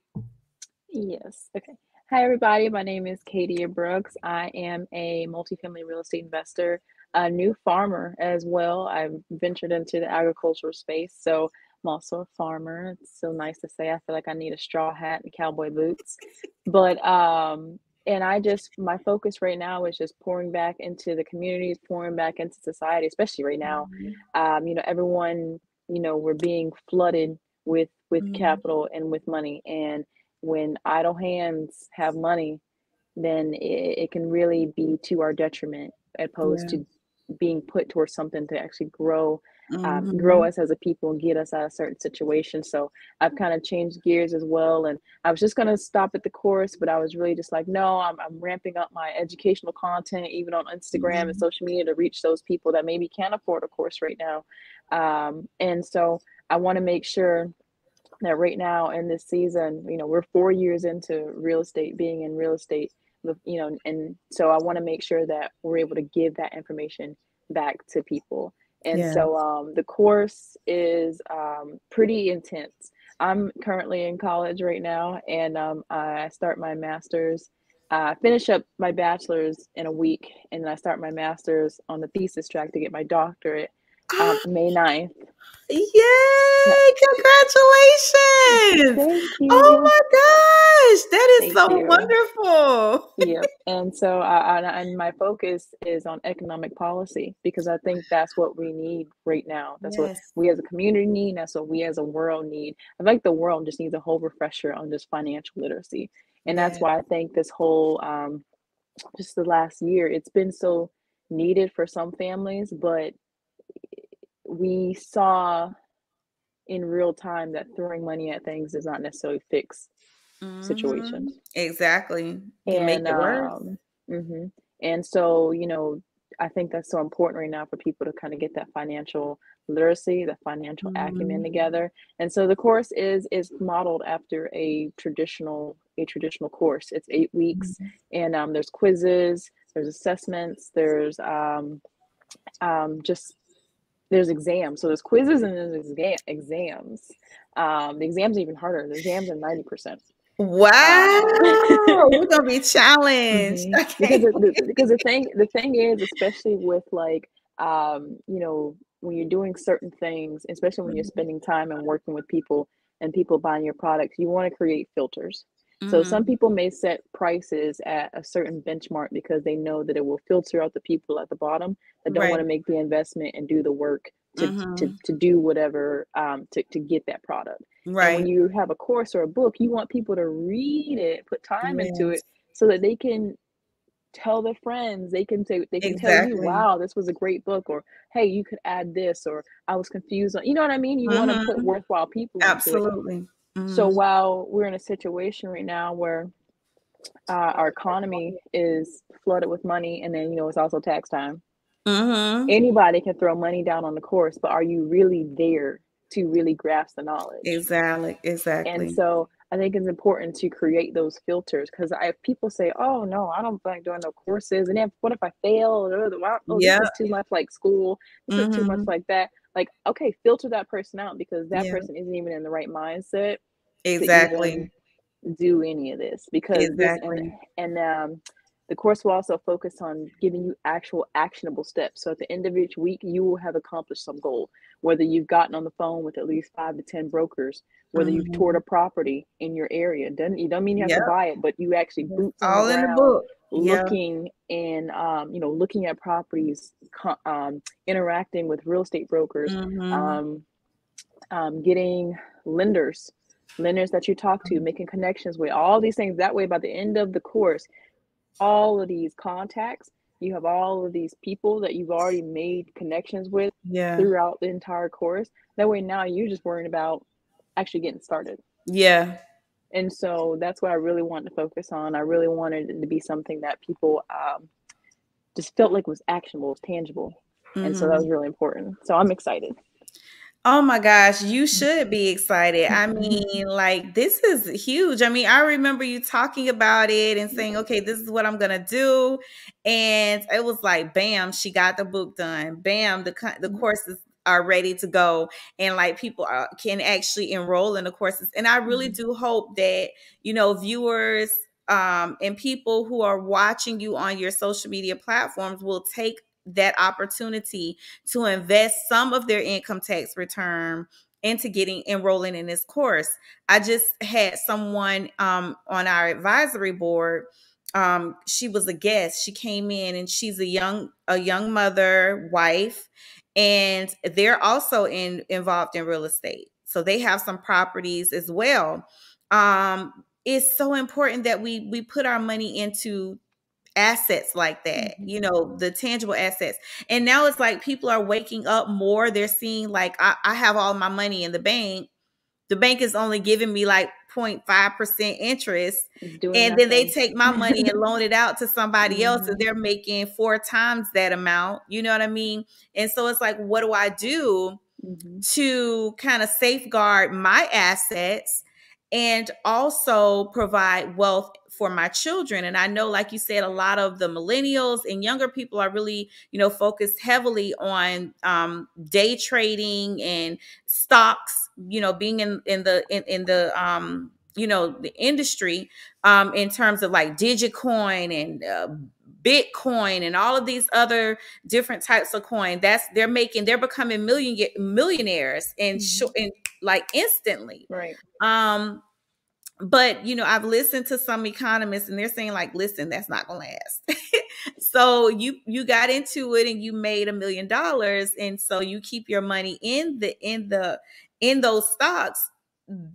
Yes. Okay. Hi, everybody. My name is Katia Brooks. I am a multifamily real estate investor, a new farmer as well. I've ventured into the agricultural space, so I'm also a farmer. It's so nice to say. I feel like I need a straw hat and cowboy boots, but um, and I just my focus right now is just pouring back into the communities, pouring back into society, especially right now. Um, you know, everyone, you know, we're being flooded with with Mhm. capital and with money, and when idle hands have money, then it, it can really be to our detriment, opposed Yeah. to being put towards something to actually grow, um, grow Mhm. us as a people and get us out of certain situations. So I've kind of changed gears as well. And I was just going to stop at the course, but I was really just like, no, I'm, I'm ramping up my educational content, even on Instagram and Mhm. social media, to reach those people that maybe can't afford a course right now. Um, and so I want to make sure that right now in this season, you know, we're four years into real estate, being in real estate, you know, and so I want to make sure that we're able to give that information back to people. And Yeah. so um, the course is um, pretty intense. I'm currently in college right now, and um, I start my master's. I uh, finish up my bachelor's in a week, and then I start my master's on the thesis track to get my doctorate um, May ninth. Yep. Yay! Congratulations! Thank Oh you. my gosh, that is Thank so you. wonderful. Yep. And so, I, I, and my focus is on economic policy because I think that's what we need right now. That's what Yes. we as a community need. That's what we as a world need. I think the world just needs a whole refresher on just financial literacy. And that's Yeah. why I think this whole um, just the last year, it's been so needed for some families, but we saw in real time that throwing money at things does not necessarily fix situations. Mhm. Exactly. Can make And it worse. um mhm. And so, you know, I think that's so important right now for people to kind of get that financial literacy, the financial acumen Mhm. together. And so the course is is modeled after a traditional a traditional course. It's eight weeks, and um, there's quizzes, there's assessments, there's um, um, just there's exams. So there's quizzes and there's exam exams. Um, the exams are even harder. The exams are ninety percent. Wow. Um, We're gonna be challenged. Mhm. Because Okay. the, the because the thing the thing is, especially with like um, you know, when you're doing certain things, especially when you're spending time and working with people and people buying your products, you want to create filters. So some Mhm. people may set prices at a certain benchmark because they know that it will filter out the people at the bottom that don't want Right. to make the investment and do the work to to Mhm. to do whatever um to, to get that product. And when Right. you have a course or a book, you want people to read it, put time into it Yes. so that they can tell their friends, they can say they can tell you, Exactly. wow, this was a great book, or hey, you could add this, or I was confused on, you know what I mean? You want to put Mhm. worthwhile people into it. Absolutely. So Mhm. while we're in a situation right now where uh, our economy is flooded with money, and then you know it's also tax time, Mhm. anybody can throw money down on the course, but are you really there to really grasp the knowledge? Exactly. And Exactly. so I think it's important to create those filters, because I people say, "Oh no, I don't like doing no courses." And then what if I fail? Or, wow, oh, this Yep. is too much like school. This is too much Mhm. like that. Like, okay, filter that person out, because that Yeah. person isn't even in the right mindset to Exactly. even do any of this, because this and Exactly. and um the course will also focus on giving you actual actionable steps. So at the end of each week, you will have accomplished some goal, whether you've gotten on the phone with at least five to ten brokers, whether you've toured Mhm. a property in your area. Doesn't you don't mean you have to Yep. buy it, but you actually It's boots on the all in the ground, book. Yeah. looking and um, you know, looking at properties, um, interacting with real estate brokers, Mhm. um, um, getting lenders, lenders that you talk to, making connections with, all these things. That way, by the end of the course, all of these contacts, you have all of these people that you've already made connections with Yeah. throughout the entire course. That way, now you're just worrying about actually getting started. Yeah. And so that's what I really wanted to focus on. I really wanted it to be something that people um, just felt like was actionable, was tangible. And so that was Mhm. really important. So I'm excited. Oh my gosh, you should be excited. I mean, like, this is huge. I mean, I remember you talking about it and saying, okay, this is what I'm going to do. And it was like, bam, she got the book done. Bam, the, co- the courses are ready to go. And like people are, can actually enroll in the courses. And I really do hope that, you know, viewers um, and people who are watching you on your social media platforms will take that opportunity to invest some of their income tax return into getting enrolling in this course. I just had someone um, on our advisory board. Um, she was a guest. She came in and she's a young a young mother, wife, and they're also in involved in real estate. So they have some properties as well. Um, it's so important that we we put our money into assets like that, Mm-hmm. you know, the tangible assets. And now it's like people are waking up more. They're seeing like, I, I have all my money in the bank. The bank is only giving me like zero point five percent interest. It's doing And then they nothing. take my money and loan it out to somebody else, and Mm-hmm. they're making four times that amount. You know what I mean? And so it's like, what do I do Mm-hmm. to kind of safeguard my assets and also provide wealth for my children? And I know, like you said, a lot of the millennials and younger people are really, you know, focused heavily on um, day trading and stocks, you know, being in, in the, in, in the, um, you know, the industry um, in terms of like Digicoin and uh, Bitcoin and all of these other different types of coin. That's they're making, they're becoming million millionaires and Mm-hmm. sh- and like instantly. Right. Um, but you know, I've listened to some economists and they're saying like, listen, that's not gonna last. So you you got into it and you made a million dollars, and so you keep your money in the in the in those stocks.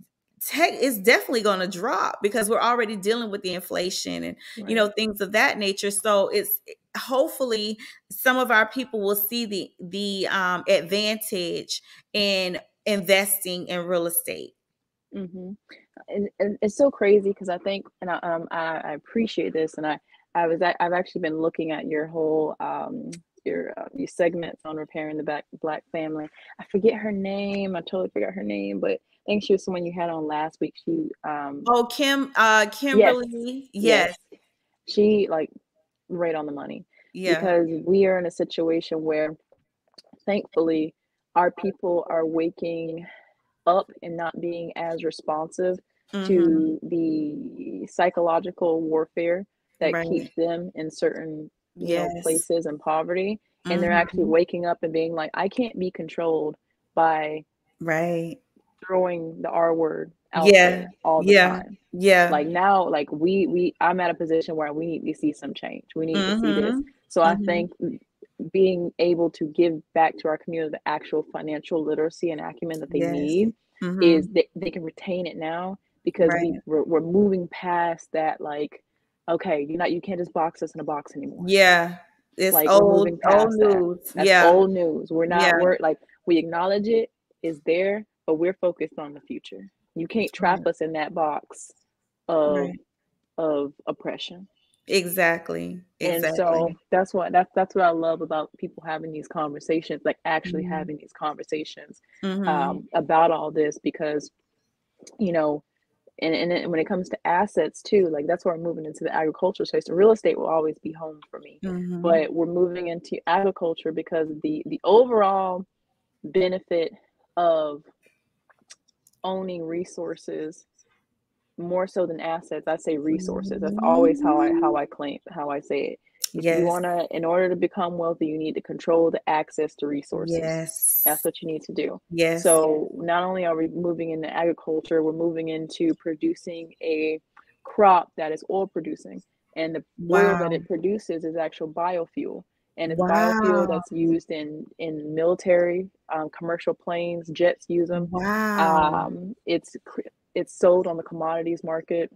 tech is definitely going to drop because we're already dealing with the inflation and, Right. you know, things of that nature. So it's hopefully some of our people will see the, the um, advantage in investing in real estate. Mm-hmm. And, and it's so crazy because I think, and I, um, I, I appreciate this, and I, I was, I've actually been looking at your whole, um, your, uh, your segments on repairing the black black family. I forget her name. I totally forgot her name, but I think she was someone you had on last week. She, um, Oh, Kim, uh, Kimberly, yes, yes, yes, she like right on the money yeah, because we are in a situation where, thankfully, our people are waking up and not being as responsive mm-hmm. to the psychological warfare that Right. keeps them in certain, you Yes. know, places in poverty. And they're Mhm. actually waking up and being like, I can't be controlled by Right. throwing the R word out Yeah. there all the Yeah. time. Yeah. Like now, like we we I'm at a position where we need to see some change. We need to see this. Mhm. So I Mhm. think being able to give back to our community the actual financial literacy and acumen that they Yes. need Mhm. is they, they can retain it now because Right. we we're, we're moving past that, like, okay, you're not, you can't just box us in a box anymore. Yeah. It's Like we're old, moving old past that. news. That's Yeah. old news. We're not, Yeah. we're like, we acknowledge it is there, but we're focused on the future. You can't trap Right. us in that box of Right. of oppression. Exactly. And Exactly. so that's what that's that's what I love about people having these conversations, like actually Mhm. having these conversations Mhm. um, about all this, because you know, and and then when it comes to assets too, like that's where I'm moving into the agriculture space. The real estate will always be home for me, Mhm. but we're moving into agriculture because the the overall benefit of owning resources more so than assets, I say resources. That's always how I how I claim how I say it. If you Yes. want to, in order to become wealthy, you need to control the access to resources. Yes. That's what you need to do. Yes. So not only are we moving into agriculture, we're moving into producing a crop that is oil producing, and the oil that Wow. it produces is actual biofuel, and it's Wow. biofuel that's used in in military, um, commercial planes, jets use them. Wow. Um, it's it's sold on the commodities market.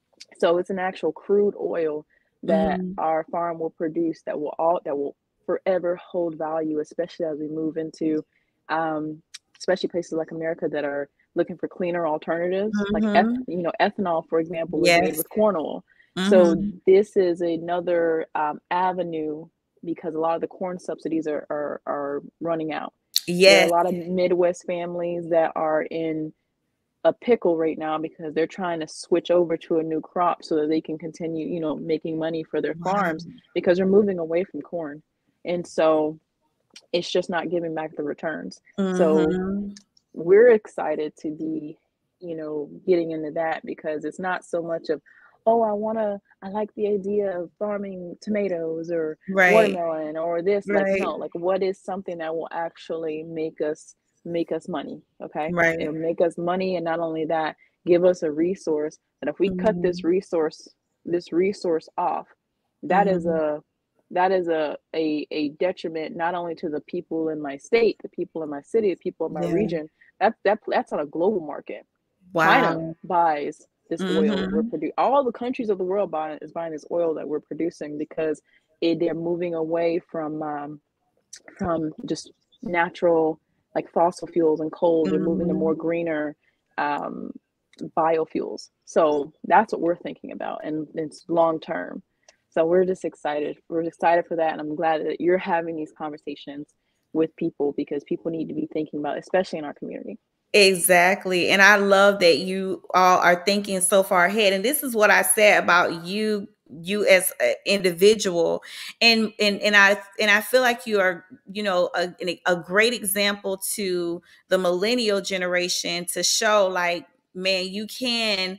So it's an actual crude oil that Mhm. our farm will produce that will all that will forever hold value, especially as we move into um, especially places like America that are looking for cleaner alternatives. Like eth- Mhm. you know, ethanol, for example, is made Yes. with corn oil. So Mhm. this is another um, avenue because a lot of the corn subsidies are, are are running out. There are a Yes. lot of Midwest families that are in a pickle right now because they're trying to switch over to a new crop so that they can continue, you know, making money for their Wow. farms because they're moving away from corn. And so it's just not giving back the returns. So Mhm. we're excited to be, you know, getting into that because it's not so much of, oh, I want to, I like the idea of farming tomatoes or Right. watermelon or this. Like, Right. no, like what is something that will actually make us make us money? Okay. Right. It'll make us money. And not only that, give us a resource that if we cut this Mhm. resource, this resource off, that is Mhm. a that is a, a a detriment not only to the people in my state, the people in my city, the people in my Yeah. region. That that that's on a global market. China Wow. buys this oil that we're Mhm. producing. All the countries of the world buy is buying this oil that we're producing because it, they're moving away from um, from just natural like fossil fuels and coal. They're moving to more Mhm. greener um, biofuels. So that's what we're thinking about, and it's long term. So we're just excited. We're excited for that, and I'm glad that you're having these conversations with people because people need to be thinking about, it, especially in our community. Exactly. And I love that you all are thinking so far ahead. And this is what I said about you, you as an individual. And and and I and I feel like you are, you know, a, a great example to the millennial generation to show like, man, you can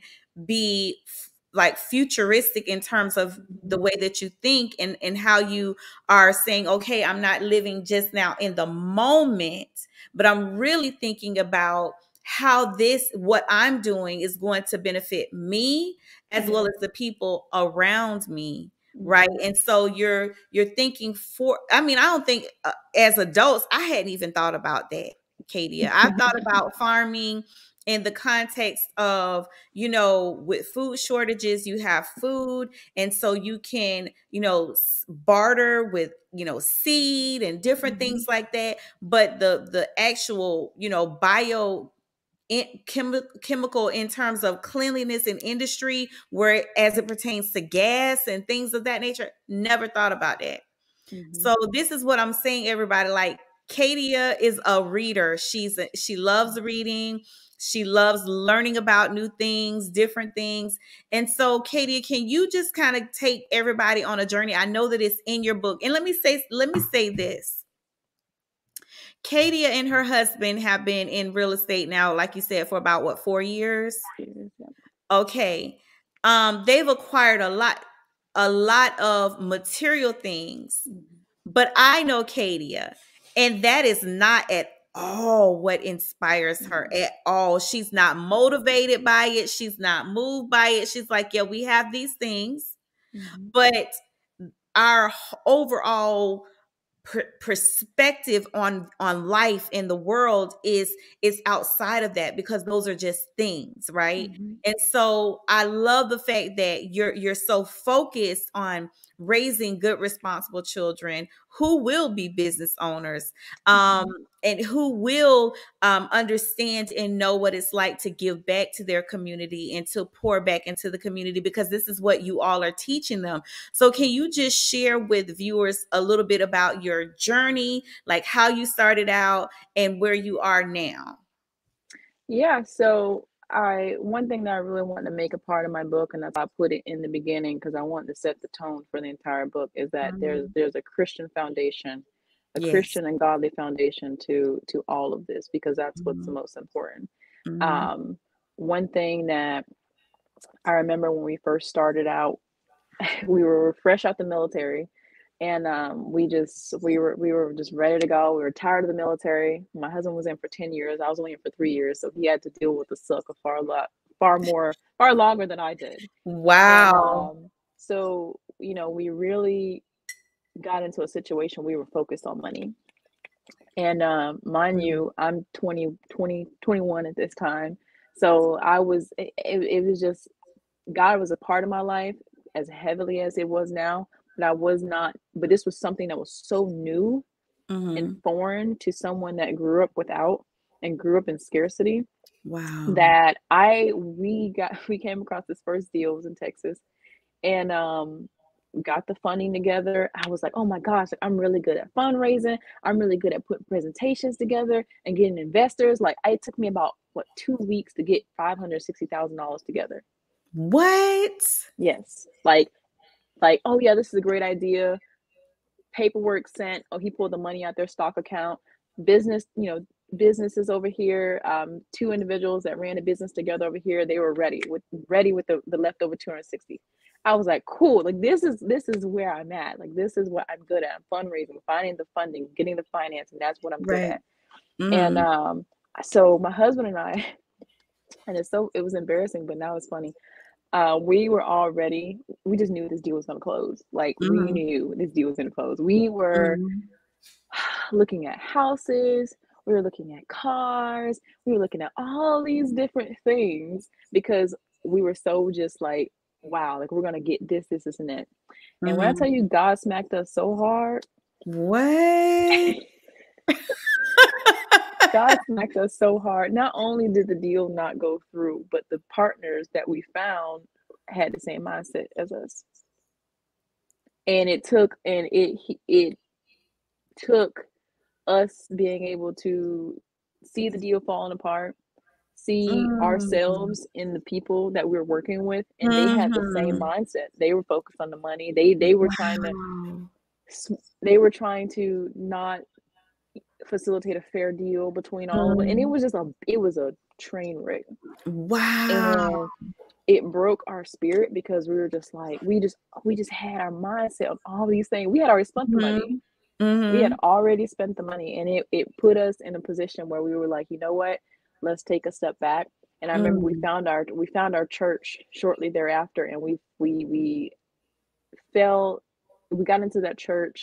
be like futuristic in terms of the way that you think and, and how you are saying, okay, I'm not living just now in the moment, but I'm really thinking about how this, what I'm doing is going to benefit me as well as the people around me. Right. Mhm. And so you're, you're thinking for, I mean, I don't think uh, as adults, I hadn't even thought about that, Katia. I thought about farming in the context of, you know, with food shortages, you have food. And so you can, you know, barter with, you know, seed and different mm-hmm. things like that. But the, the actual, you know, bio in, chem, chemical in terms of cleanliness in industry, where as it pertains to gas and things of that nature, never thought about that. Mm-hmm. So this is what I'm saying, everybody. Like, Katia is a reader. She's a, she loves reading. She loves learning about new things, different things. And so, Katia, can you just kind of take everybody on a journey? I know that it's in your book. And let me say, let me say this. Katia and her husband have been in real estate now, like you said, for about what, four years? Yes, yeah. Okay. Um, they've acquired a lot, a lot of material things. Mm-hmm. But I know Katia, and that is not at all what inspires her at all. She's not motivated by it. She's not moved by it. She's like, yeah, we have these things, Mm-hmm. but our overall per- perspective on on life in the world is is outside of that, because those are just things, right? Mm-hmm. And so I love the fact that you're you're so focused on raising good, responsible children who will be business owners, um, and who will um, understand and know what it's like to give back to their community and to pour back into the community, because this is what you all are teaching them. So can you just share with viewers a little bit about your journey, like how you started out and where you are now? Yeah, so I one thing that I really wanted to make a part of my book, and that's why I put it in the beginning, because I wanted to set the tone for the entire book, is that there's Mhm. there's a Christian foundation, a Yes. Christian and godly foundation to to all of this, because that's what's the Mhm. most important. Mhm. Um, one thing that I remember when we first started out, we were fresh out the military, and um, we just we were we were just ready to go. We were tired of the military. My husband was in for ten years. I was only in for three years, so he had to deal with the suck a far lot far more far longer than I did. And Wow. um, so you know, we really got into a situation we were focused on money. And um, mind Mhm. you, I'm twenty, twenty, twenty-one at this time. So I was, it, it, it was just, God was a part of my life as heavily as it was now, but I was not, but this was something that was so new and Mhm. foreign to someone that grew up without and grew up in scarcity, Wow. that I, we got, we came across this first deal. It was in Texas, and um, got the funding together. I was like, oh my gosh, like, I'm really good at fundraising. I'm really good at putting presentations together and getting investors. Like, it took me about what two weeks to get five hundred sixty thousand dollars together. What? Yes, like, like, oh yeah, this is a great idea. Paperwork sent. Oh, he pulled the money out their stock account. Business, you know, businesses over here. Um, two individuals that ran a business together over here. They were ready with ready with the, the leftover two hundred sixty. I was like, cool. Like, this is this is where I'm at. Like, this is what I'm good at. I'm fundraising, finding the funding, getting the financing. That's what I'm good Right. at. And Mhm. um, so my husband and I, and it's so it was embarrassing, but now it's funny. Uh, we were already, we just knew this deal was going to close. Like, we Mhm. knew this deal was going to close. We were Mhm. looking at houses, we were looking at cars, we were looking at all these different things, because we were so just like, wow, like, we're going to get this, this, this, and that. And when I tell Mhm. you God smacked us so hard, What? God smacked us so hard. Not only did the deal not go through, but the partners that we found had the same mindset as us. And it took, and it it took us being able to see the deal falling apart, see Mm. ourselves in the people that we were working with, and they had the same Mhm. mindset. They were focused on the money. They they were trying to Wow. they were trying to not facilitate a fair deal between all of it. And it Mhm. was just a it was a train wreck. Wow. And it broke our spirit, because we were just like, we just we just had our mindset on all these things. We had already spent the money. Mhm. We had Mhm. already spent the money, and it, it put us in a position where we were like, you know what, let's take a step back. And I remember we Mm. found our we found our church shortly thereafter, and we we we fell we got into that church.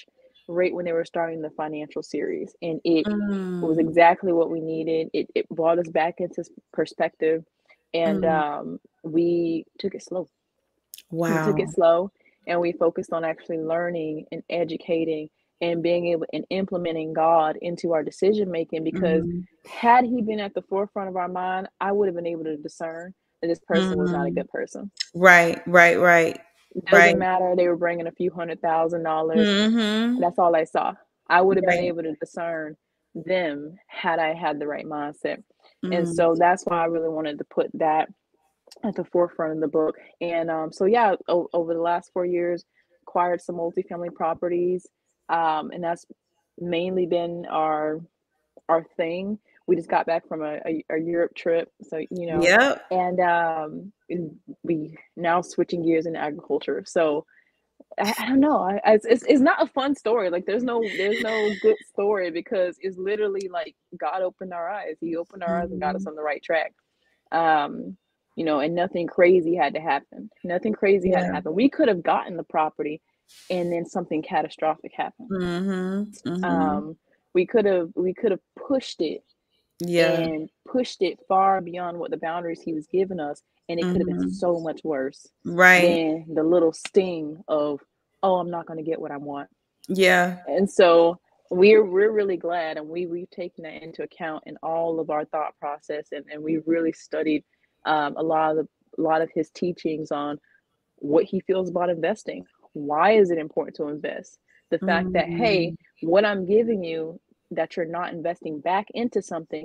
right when they were starting the financial series, and it Mm. was exactly what we needed. It, it brought us back into perspective, and Mm. um, we took it slow. We took Wow. it slow, and we focused on actually learning and educating and being able and implementing God into our decision making, because Mm. had he been at the forefront of our mind, I would have been able to discern that this person was not a Mm. good person. Right, right, right, right. Doesn't matter. They were bringing a few hundred thousand dollars. Mm-hmm. That's all I saw. I would have been Right. able to discern them had I had the right mindset. And Mm. so that's why I really wanted to put that at the forefront of the book. And um, so, yeah, o- over the last four years, acquired some multifamily properties. Um, and that's mainly been our our thing. We just got back from a, a, a Europe trip, so you know, Yep. and um, we now switching gears in agriculture. So I, I don't know. I, I- it's it's not a fun story. Like there's no there's no good story, because it's literally like God opened our eyes. He opened our eyes and got us Mm. on the right track. Um, you know, and nothing crazy had to happen. Nothing crazy had to Yeah. happen. We could have gotten the property, and then something catastrophic happened. Mm-hmm. Mm-hmm. Um, we could have we could have pushed it Yeah. and pushed it far beyond what the boundaries he was giving us, and it could have been Mm-hmm. so much worse Right. than the little sting of, oh, I'm not going to get what I want. Yeah. And so we're we're really glad, and we we've taken that into account in all of our thought process, and, and we've really studied um, a lot of the, a lot of his teachings on what he feels about investing. Why is it important to invest? The fact that, hey, Mm. what I'm giving you, that you're not investing back into something,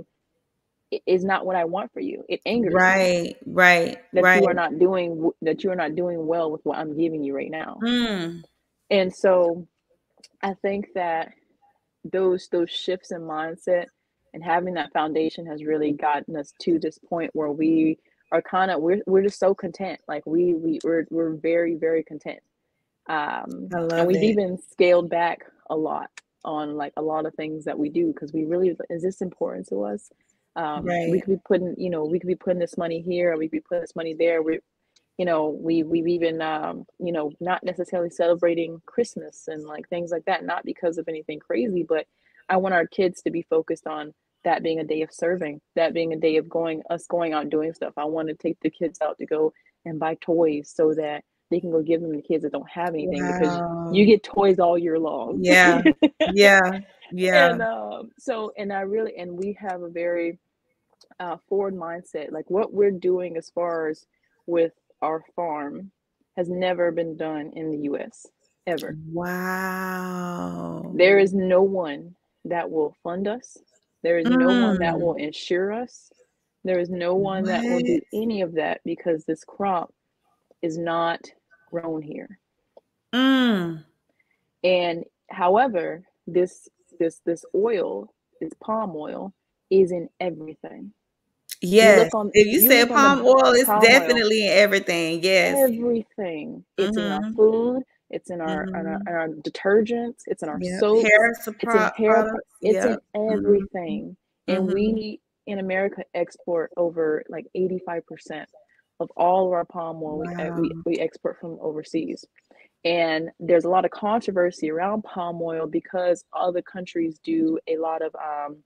is not what I want for you. It angers me Right. Right. that Right. you are not doing that you are not doing well with what I'm giving you right now. Mm. And so I think that those those shifts in mindset and having that foundation has really gotten us to this point where we are kind of we're we're just so content. Like we we we're we're very very content. Um, I and love we've it. even scaled back a lot on like a lot of things that we do, because we really, is this important to us? Um, we Right. could be putting, you know, we could be putting this money here, or we could be putting this money there. We, you know, we we've even, um, you know, not necessarily celebrating Christmas and like things like that, not because of anything crazy, but I want our kids to be focused on that being a day of serving, that being a day of going, us going out and doing stuff. I want to take the kids out to go and buy toys so that they can go give them to kids that don't have anything, because Wow. you get toys all year long. Yeah. Yeah. Yeah. And um, so, and I really, and we have a very uh, forward mindset. Like what we're doing as far as with our farm has never been done in the U S ever. Wow. There is no one that will fund us. There is no one that will Mm. insure us. There is no one that will What? do any of that, because this crop is not grown here. Mm. And however, this this this oil, this palm oil, is in everything. You Yes. look on If you you said look on the palm oil, it's palm oil, definitely in everything. Yes. everything. It's in our Mm-hmm. food, it's in our, in our, Mm-hmm. in our detergents, it's in our Yep. soaps, Hair it's in support hair, pro- products. it's in Yep. Mm-hmm. everything. And Mm-hmm. we in America export over like eighty-five percent of all of our palm oil. We, uh, we, Wow. we export from overseas. And there's a lot of controversy around palm oil, because other countries do a lot of um,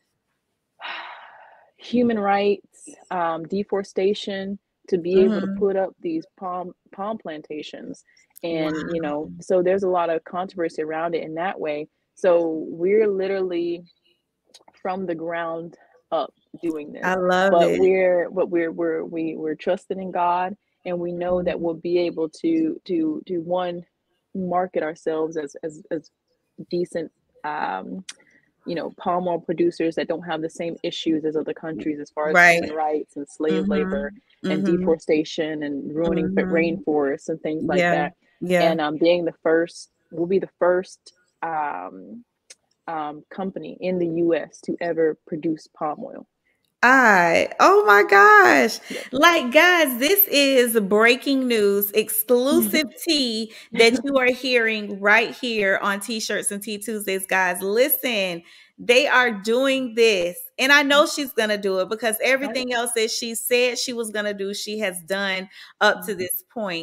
human rights, um, deforestation, to be able to Mm-hmm. put up these palm palm plantations. And you Wow. know, so there's a lot of controversy around it in that way. So we're literally from the ground up doing I this, love but it. we're but we're we're we, we're trusting in God, and we know that Mm-hmm. we'll be able to to to one, market ourselves as as as decent, um you know, palm oil producers that don't have the same issues as other countries as far as Right. human rights and slave labor Mm-hmm. and Mm-hmm. deforestation and ruining Mm-hmm. rainforests and things like Yeah. that. Yeah. And um, being the first, we'll be the first um, um, company in the U S to ever produce palm oil. I, oh my gosh. Yep. Like, guys, this is breaking news, exclusive tea that you are hearing right here on T-Shirts and Tea Tuesdays, guys. Listen, they are doing this. And I know she's going to do it, because everything else that she said she was going to do, she has done up to this point.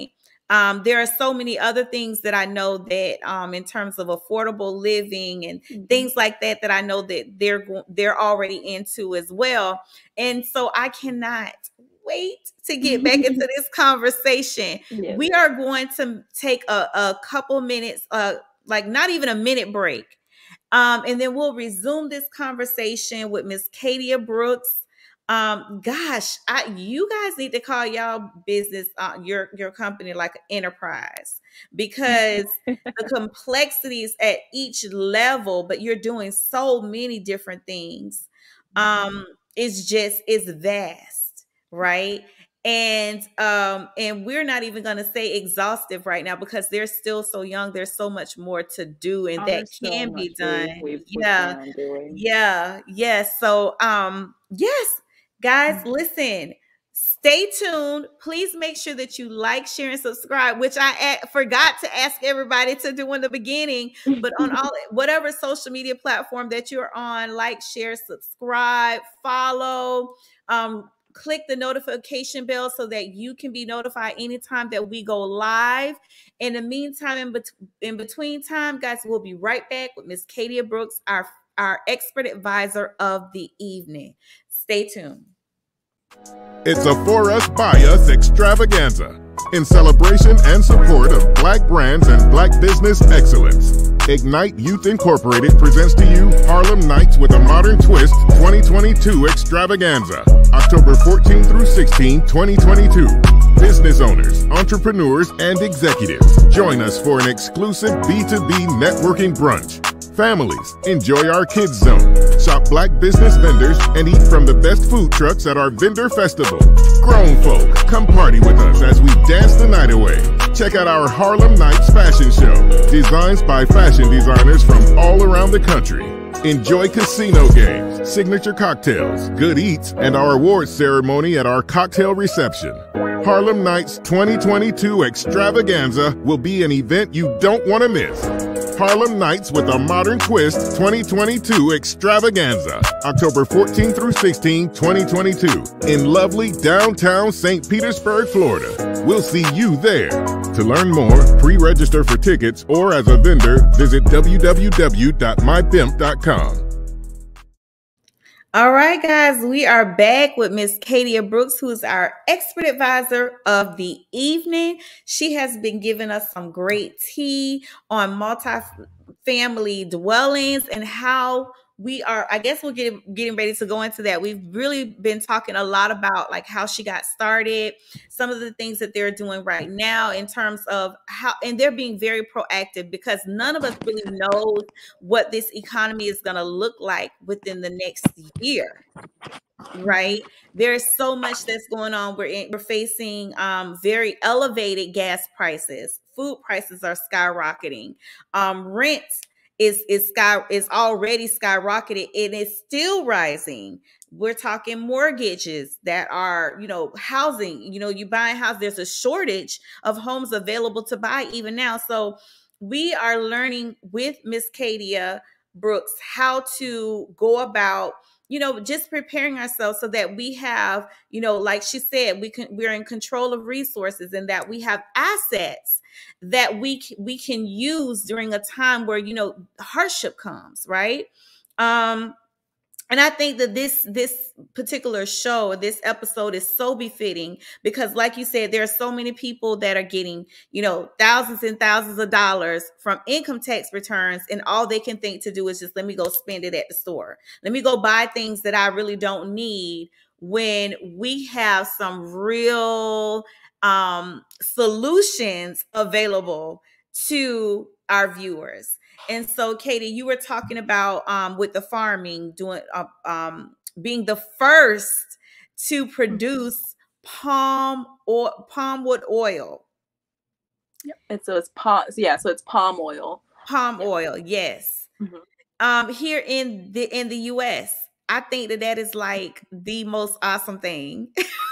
Um, there are so many other things that I know that um, in terms of affordable living and Mhm. things like that, that I know that they're go- they're already into as well. And so I cannot wait to get back into this conversation. Yes. We are going to take a, a couple minutes, uh, like not even a minute break. Um, and then we'll resume this conversation with Miss Katia Brooks. Um, gosh, I you guys need to call y'all business, uh, your your company like an enterprise, because the complexities at each level, but you're doing so many different things. Um, it's just it's vast, right? And um and we're not even going to say exhaustive right now because they're still so young. There's so much more to do and Oh, that there's so can much be we, done. we, we Yeah. plan on doing. Yeah, yes. So um yes, guys, Mhm. listen. Stay tuned. Please make sure that you like, share, and subscribe, which I a- forgot to ask everybody to do in the beginning. But on all whatever social media platform that you're on, like, share, subscribe, follow, um, click the notification bell so that you can be notified anytime that we go live. In the meantime, in, bet- in between time, guys, we'll be right back with Miss Katia Brooks, our our expert advisor of the evening. Stay tuned. It's a For Us By Us extravaganza in celebration and support of Black brands and Black business excellence. Ignite Youth Incorporated presents to you Harlem Nights with a Modern Twist twenty twenty-two extravaganza, October fourteenth through sixteenth, twenty twenty-two. Business owners, entrepreneurs, and executives, join us for an exclusive B two B networking brunch. Families, enjoy our kids zone. Shop Black business vendors and eat from the best food trucks at our vendor festival. Grown folk, come party with us as we dance the night away. Check out our Harlem Nights fashion show, designs by fashion designers from all around the country. Enjoy casino games, signature cocktails, good eats, and our awards ceremony at our cocktail reception. Harlem Nights twenty twenty-two extravaganza will be an event you don't want to miss. Harlem Nights with a Modern Twist twenty twenty-two extravaganza, October fourteenth through sixteenth, twenty twenty-two, in lovely downtown Saint Petersburg, Florida. We'll see you there. To learn more, pre-register for tickets, or as a vendor, visit w w w dot my pimp dot com. All right, guys, we are back with Miss Katia Brooks, who is our expert advisor of the evening. She has been giving us some great tea on multi-family dwellings and how we are, I guess we're getting, getting ready to go into that. We've really been talking a lot about like how she got started, some of the things that they're doing right now in terms of how, and they're being very proactive because none of us really knows what this economy is going to look like within the next year, right? There's so much that's going on. We're in, we're facing um, very elevated gas prices. Food prices are skyrocketing. Um, rent is is sky is already skyrocketed and it's still rising. We're talking mortgages that are, you know, housing. You know, you buy a house. There's a shortage of homes available to buy even now. So we are learning with Miss Katia Brooks how to go about, you know, just preparing ourselves so that we have, you know, like she said, we can, we're in control of resources and that we have assets that we, we can use during a time where, you know, hardship comes, right? Um, and I think that this this particular show, this episode is so befitting because, like you said, there are so many people that are getting, you know, thousands and thousands of dollars from income tax returns, and all they can think to do is just let me go spend it at the store. Let me go buy things that I really don't need when we have some real um, solutions available to our viewers. And so, Katie, you were talking about um, with the farming, doing uh, um, being the first to produce palm or palm wood oil. Yep. And so it's palm, yeah. So it's palm oil. Palm Yep. oil, yes. Mm-hmm. Um, here in the in the U S, I think that that is like the most awesome thing.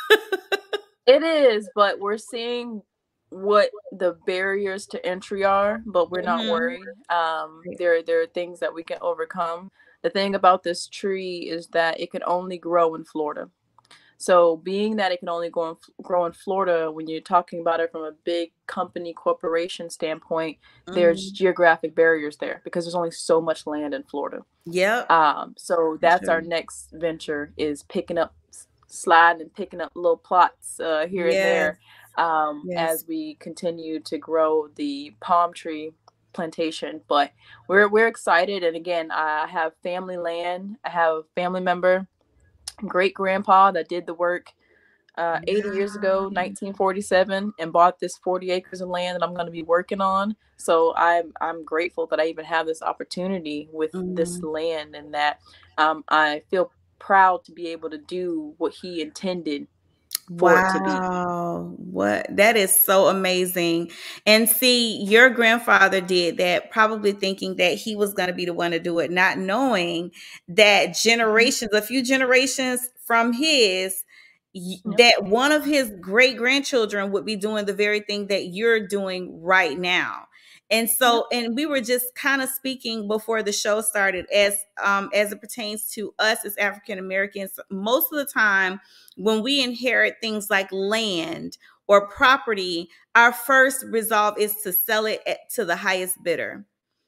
It is, but we're seeing what the barriers to entry are, but we're not Mhm. worried. Um, there, there are things that we can overcome. The thing about this tree is that it can only grow in Florida. So being that it can only grow in, grow in Florida, when you're talking about it from a big company corporation standpoint, there's Mm. geographic barriers there because there's only so much land in Florida. Yep. Um, so that's Sure. our next venture, is picking up, sliding and picking up little plots uh, here and Yes. there um, Yes. as we continue to grow the palm tree plantation. But we're we're excited, and again, I have family land. I have a family member, great grandpa, that did the work uh, eighty years ago, nineteen forty-seven, and bought this forty acres of land that I'm going to be working on. So I'm I'm grateful that I even have this opportunity with this Mm. land, and that um, I feel proud to be able to do what he intended for it to be. Wow. What that is so amazing. And see, your grandfather did that, probably thinking that he was going to be the one to do it, not knowing that generations, a few generations from his, y- Yep. that one of his great grandchildren would be doing the very thing that you're doing right now. And so, and we were just kind of speaking before the show started, as um as it pertains to us as African Americans, most of the time when we inherit things like land or property, our first resolve is to sell it at, to the highest bidder.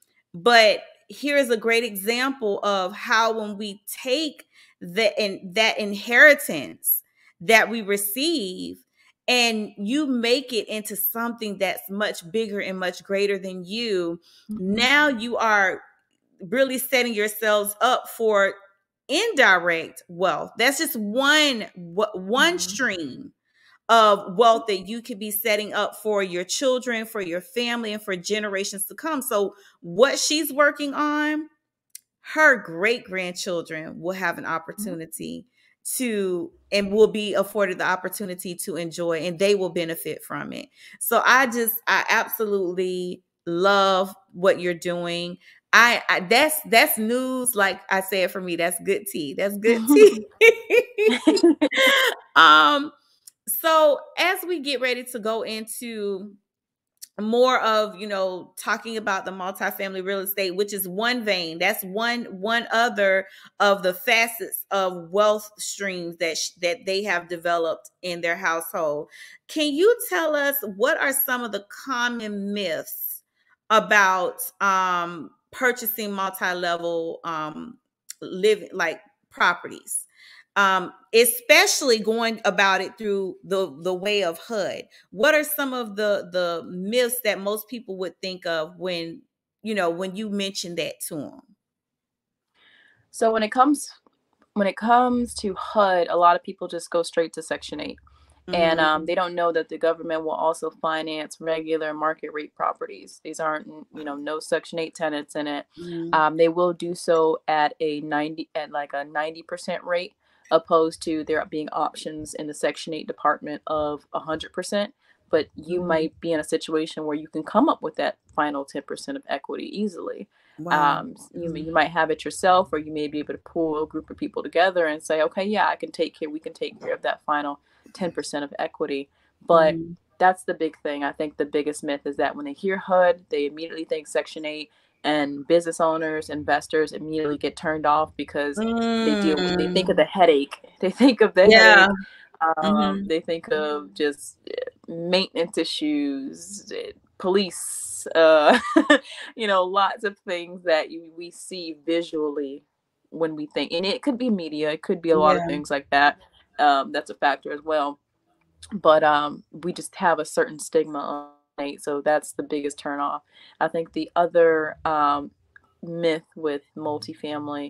But here's a great example of how when we take the in, that inheritance that we receive and you make it into something that's much bigger and much greater than you, Mhm. now you are really setting yourselves up for indirect wealth. That's just one one Mhm. stream of wealth that you could be setting up for your children, for your family, and for generations to come. So what she's working on, her great grandchildren will have an opportunity to, and will be afforded the opportunity to enjoy, and they will benefit from it. So I just, I absolutely love what you're doing. I, I that's that's news. Like I said, for me, that's good tea. That's good tea. um. So as we get ready to go into more of, you know, talking about the multifamily real estate, which is one vein, that's one one other of the facets of wealth streams that sh- that they have developed in their household. Can you tell us what are some of the common myths about um purchasing multi-level um living like properties, um especially going about it through the the way of H U D? What are some of the the myths that most people would think of when, you know, when you mention that to them? So when it comes when it comes to H U D, a lot of people just go straight to Section eight. And um, Mm-hmm. they don't know that the government will also finance regular market rate properties. These aren't, you know, no Section eight tenants in it. Mm-hmm. Um, they will do so at a ninety, at like a ninety percent rate, opposed to there being options in the Section eight department of one hundred percent. But you Mm-hmm. might be in a situation where you can come up with that final ten percent of equity easily. Wow. Um, you, you might have it yourself, or you may be able to pull a group of people together and say, okay, yeah, I can take care, we can take care of that final ten percent of equity. But Mm-hmm. that's the big thing. I think the biggest myth is that when they hear H U D, they immediately think Section eight, and business owners, investors immediately get turned off because they deal with, they think of Mm. the headache. They think of the Yeah. headache. Um, Mm-hmm. they think of just maintenance issues, police, uh, you know, lots of things that you, we see visually when we think. And it could be media, it could be a lot of Yeah. things like that. Um, that's a factor as well. But um, we just have a certain stigma on it, so that's the biggest turnoff. I think the other um, myth with multifamily,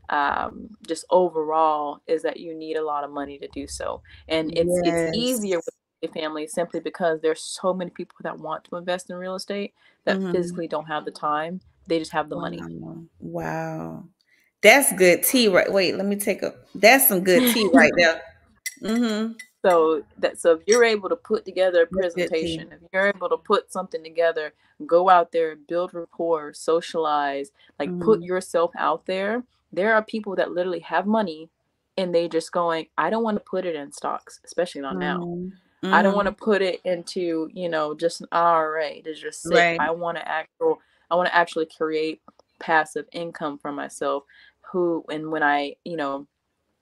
um, just overall, is that you need a lot of money to do so, and it's it's easier Yes. with family simply because there's so many people that want to invest in real estate that Mm-hmm. physically don't have the time. They just have the money. Wow. Wow. That's good tea, right? Wait, let me take a. That's some good tea right there. Mm-hmm. So that so if you're able to put together a That's good tea. presentation, if you're able to put something together, go out there, build rapport, socialize, like put Mm-hmm. yourself out there. There are people that literally have money and they just going, I don't want to put it in stocks, especially not now. I don't want Mm-hmm. to put it into, you know, just an I R A to just sit. Right. I want to actual I want to actually create passive income for myself. Who and when I, you know,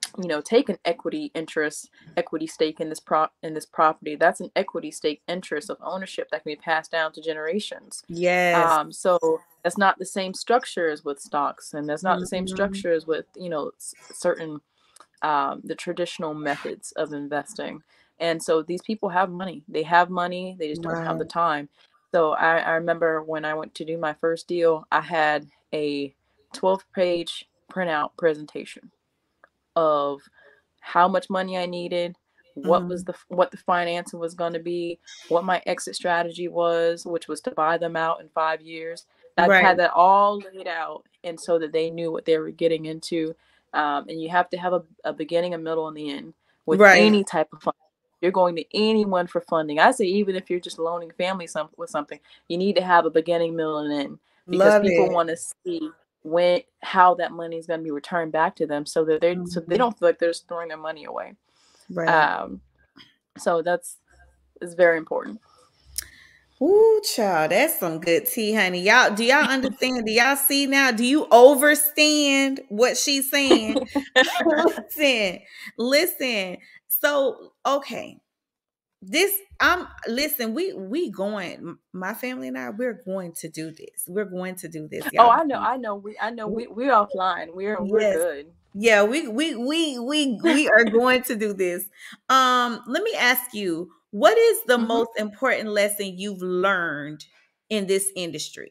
you know, take an equity interest, equity stake in this prop in this property. That's an equity stake interest of ownership that can be passed down to generations. Yes. Um, so that's not the same structure as with stocks, and that's not Mhm. the same structure as with, you know, s- certain um, the traditional methods of investing. And so these people have money. They have money. They just don't have the Wow. time. So I, I remember when I went to do my first deal, I had a twelve page printout presentation of how much money I needed, what was Mhm. the what the financing was going to be, what my exit strategy was, which was to buy them out in five years. I Right. had that all laid out, and so that they knew what they were getting into. Um, and you have to have a, a beginning, a middle, and the end with Right. any type of funding. You're going to anyone for funding. I say even if you're just loaning family some with something, you need to have a beginning, middle, and end, because Love people it. want to see when how that money is going to be returned back to them, so that they so they Mhm. don't feel like they're just throwing their money away. Right. Um, so that's is very important. Ooh, child, that's some good tea, honey. Y'all, do y'all understand? Do y'all see now? Do you overstand what she's saying? listen, listen. So, okay. This I'm listen, we we going, my family and I, we're going to do this. We're going to do this, Oh, y'all. I know, I know, we, I know, we, we're offline. We're, we're Yes. good. Yeah, we we we we we are going to do this. Um, let me ask you, what is the Mhm. most important lesson you've learned in this industry?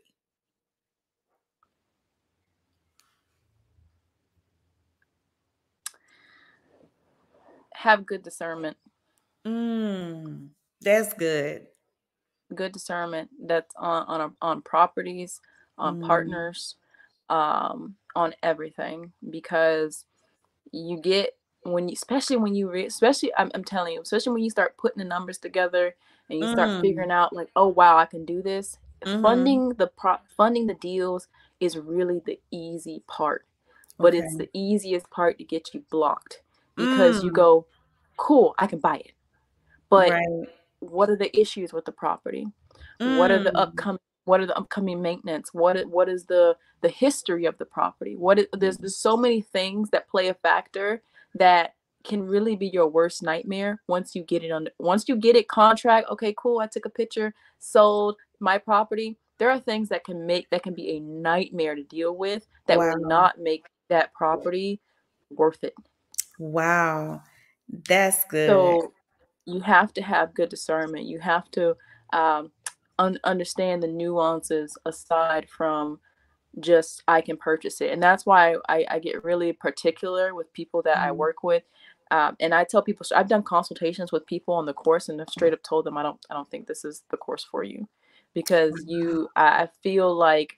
Have good discernment. Mm, that's good. Good discernment. That's on on a, on properties, on Mm, partners, um, on everything, because you get when you, especially when you re, especially I'm, I'm telling you, especially when you start putting the numbers together and you start mm, figuring out like, oh wow, I can do this. mhm. Funding the pro, funding the deals is really the easy part, but Okay. it's the easiest part to get you blocked, because you Mm, go, cool, I can buy it, but right. what are the issues with the property? What are the Mm, upcoming what are the upcoming maintenance? What is, what is the the history of the property? What is, there's there's so many things that play a factor that can really be your worst nightmare once you get it on once you get it contract. Okay, cool. I took a picture, sold my property. There are things that can make that can be a nightmare to deal with that wow. will not make that property worth it. Wow. That's good. So you have to have good discernment. You have to um, un- understand the nuances aside from just I can purchase it. And that's why I, I get really particular with people that I Mm, work with. Um, and I tell people, so I've done consultations with people on the course, and I've straight up told them I don't I don't think this is the course for you, because you I feel like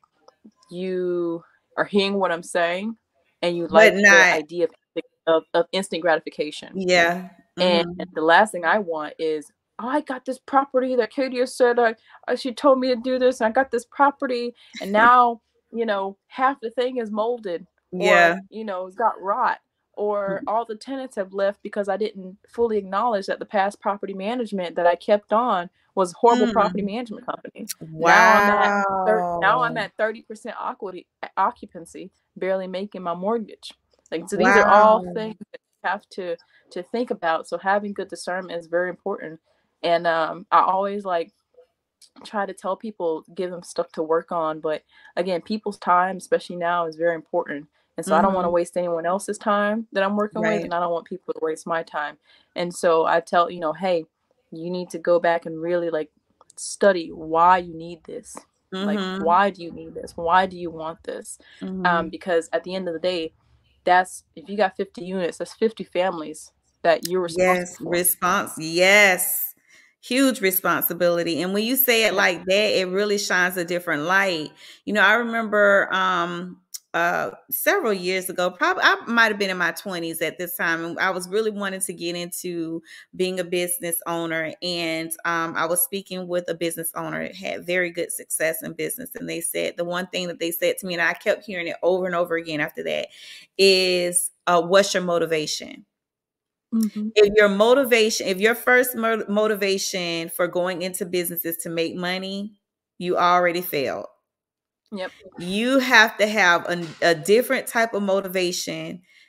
you are hearing what I'm saying, and you but like the not, idea of of, of instant gratification. yeah. And Mhm. the last thing I want is, oh, I got this property that Katie said I, uh, she told me to do this. And I got this property, and now, you know, half the thing is molded, or, Yeah. you know, it's got rot, or all the tenants have left because I didn't fully acknowledge that the past property management that I kept on was horrible property Mm, management company. Now I'm at thir- now I'm wow. at thirty percent occupancy, occupancy, barely making my mortgage. Like, so these are all Wow. things that you have to to think about. So having good discernment is very important. And um, I always like try to tell people, give them stuff to work on. But again, people's time, especially now, is very important. And so I don't want to Mhm. waste anyone else's time that I'm working with, Right. and I don't want people to waste my time. And so I tell, you know, hey, you need to go back and really like study why you need this. Like, Mhm. why do you need this? Why do you want this? Um, Mhm. because at the end of the day, that's if you got fifty units, that's fifty families that you're responsible Yes, for. response. Yes. Huge responsibility. And when you say it Yeah. like that, it really shines a different light. You know, I remember um uh several years ago, probably I might have been in my twenties at this time, and I was really wanting to get into being a business owner. And um I was speaking with a business owner that had very good success in business. And they said the one thing that they said to me, and I kept hearing it over and over again after that, is uh what's your motivation? Mm-hmm. If your motivation, if your first mo- motivation for going into business is to make money, you already failed. Yep. You have to have a, a different type of motivation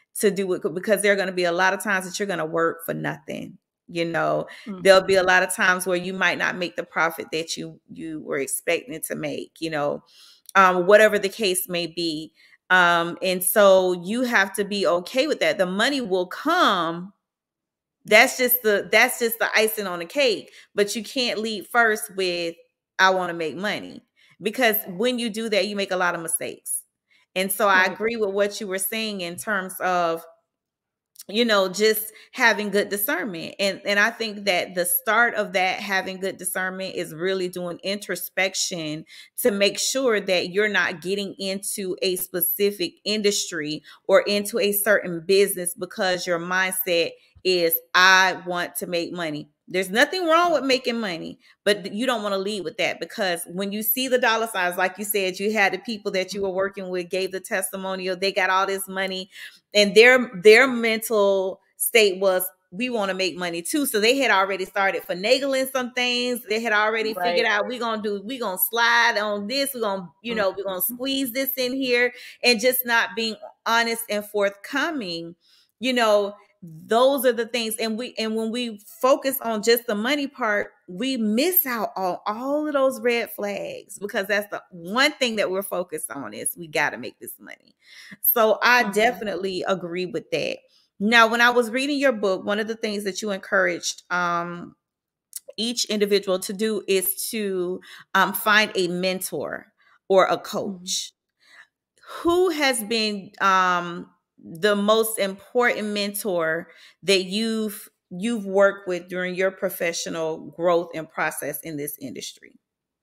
to do it, because there are going to be a lot of times that you're going to work for nothing. You know, Mhm. there'll be a lot of times where you might not make the profit that you you were expecting to make, you know, um, whatever the case may be. Um, and so you have to be okay with that. The money will come. That's just the that's just the icing on the cake. But you can't lead first with, I want to make money, because when you do that, you make a lot of mistakes. And so I Right. agree with what you were saying in terms of, you know, just having good discernment. And and I think that the start of that, having good discernment, is really doing introspection to make sure that you're not getting into a specific industry or into a certain business because your mindset is, I want to make money. There's nothing wrong with making money, but you don't want to lead with that, because when you see the dollar signs, like you said, you had the people that you were working with gave the testimonial, they got all this money, and their their mental state was, we want to make money too. So they had already started finagling some things. They had already Right. figured out, we're gonna do, we're gonna slide on this, we're gonna, you know, we're gonna squeeze this in here, and just not being honest and forthcoming. You know, those are the things. And we and when we focus on just the money part, we miss out on all of those red flags, because that's the one thing that we're focused on, is we got to make this money. So I Mhm. definitely agree with that. Now, when I was reading your book, one of the things that you encouraged um, each individual to do is to um, find a mentor or a Mhm. coach. Who has been um, the most important mentor that you've you've worked with during your professional growth and process in this industry?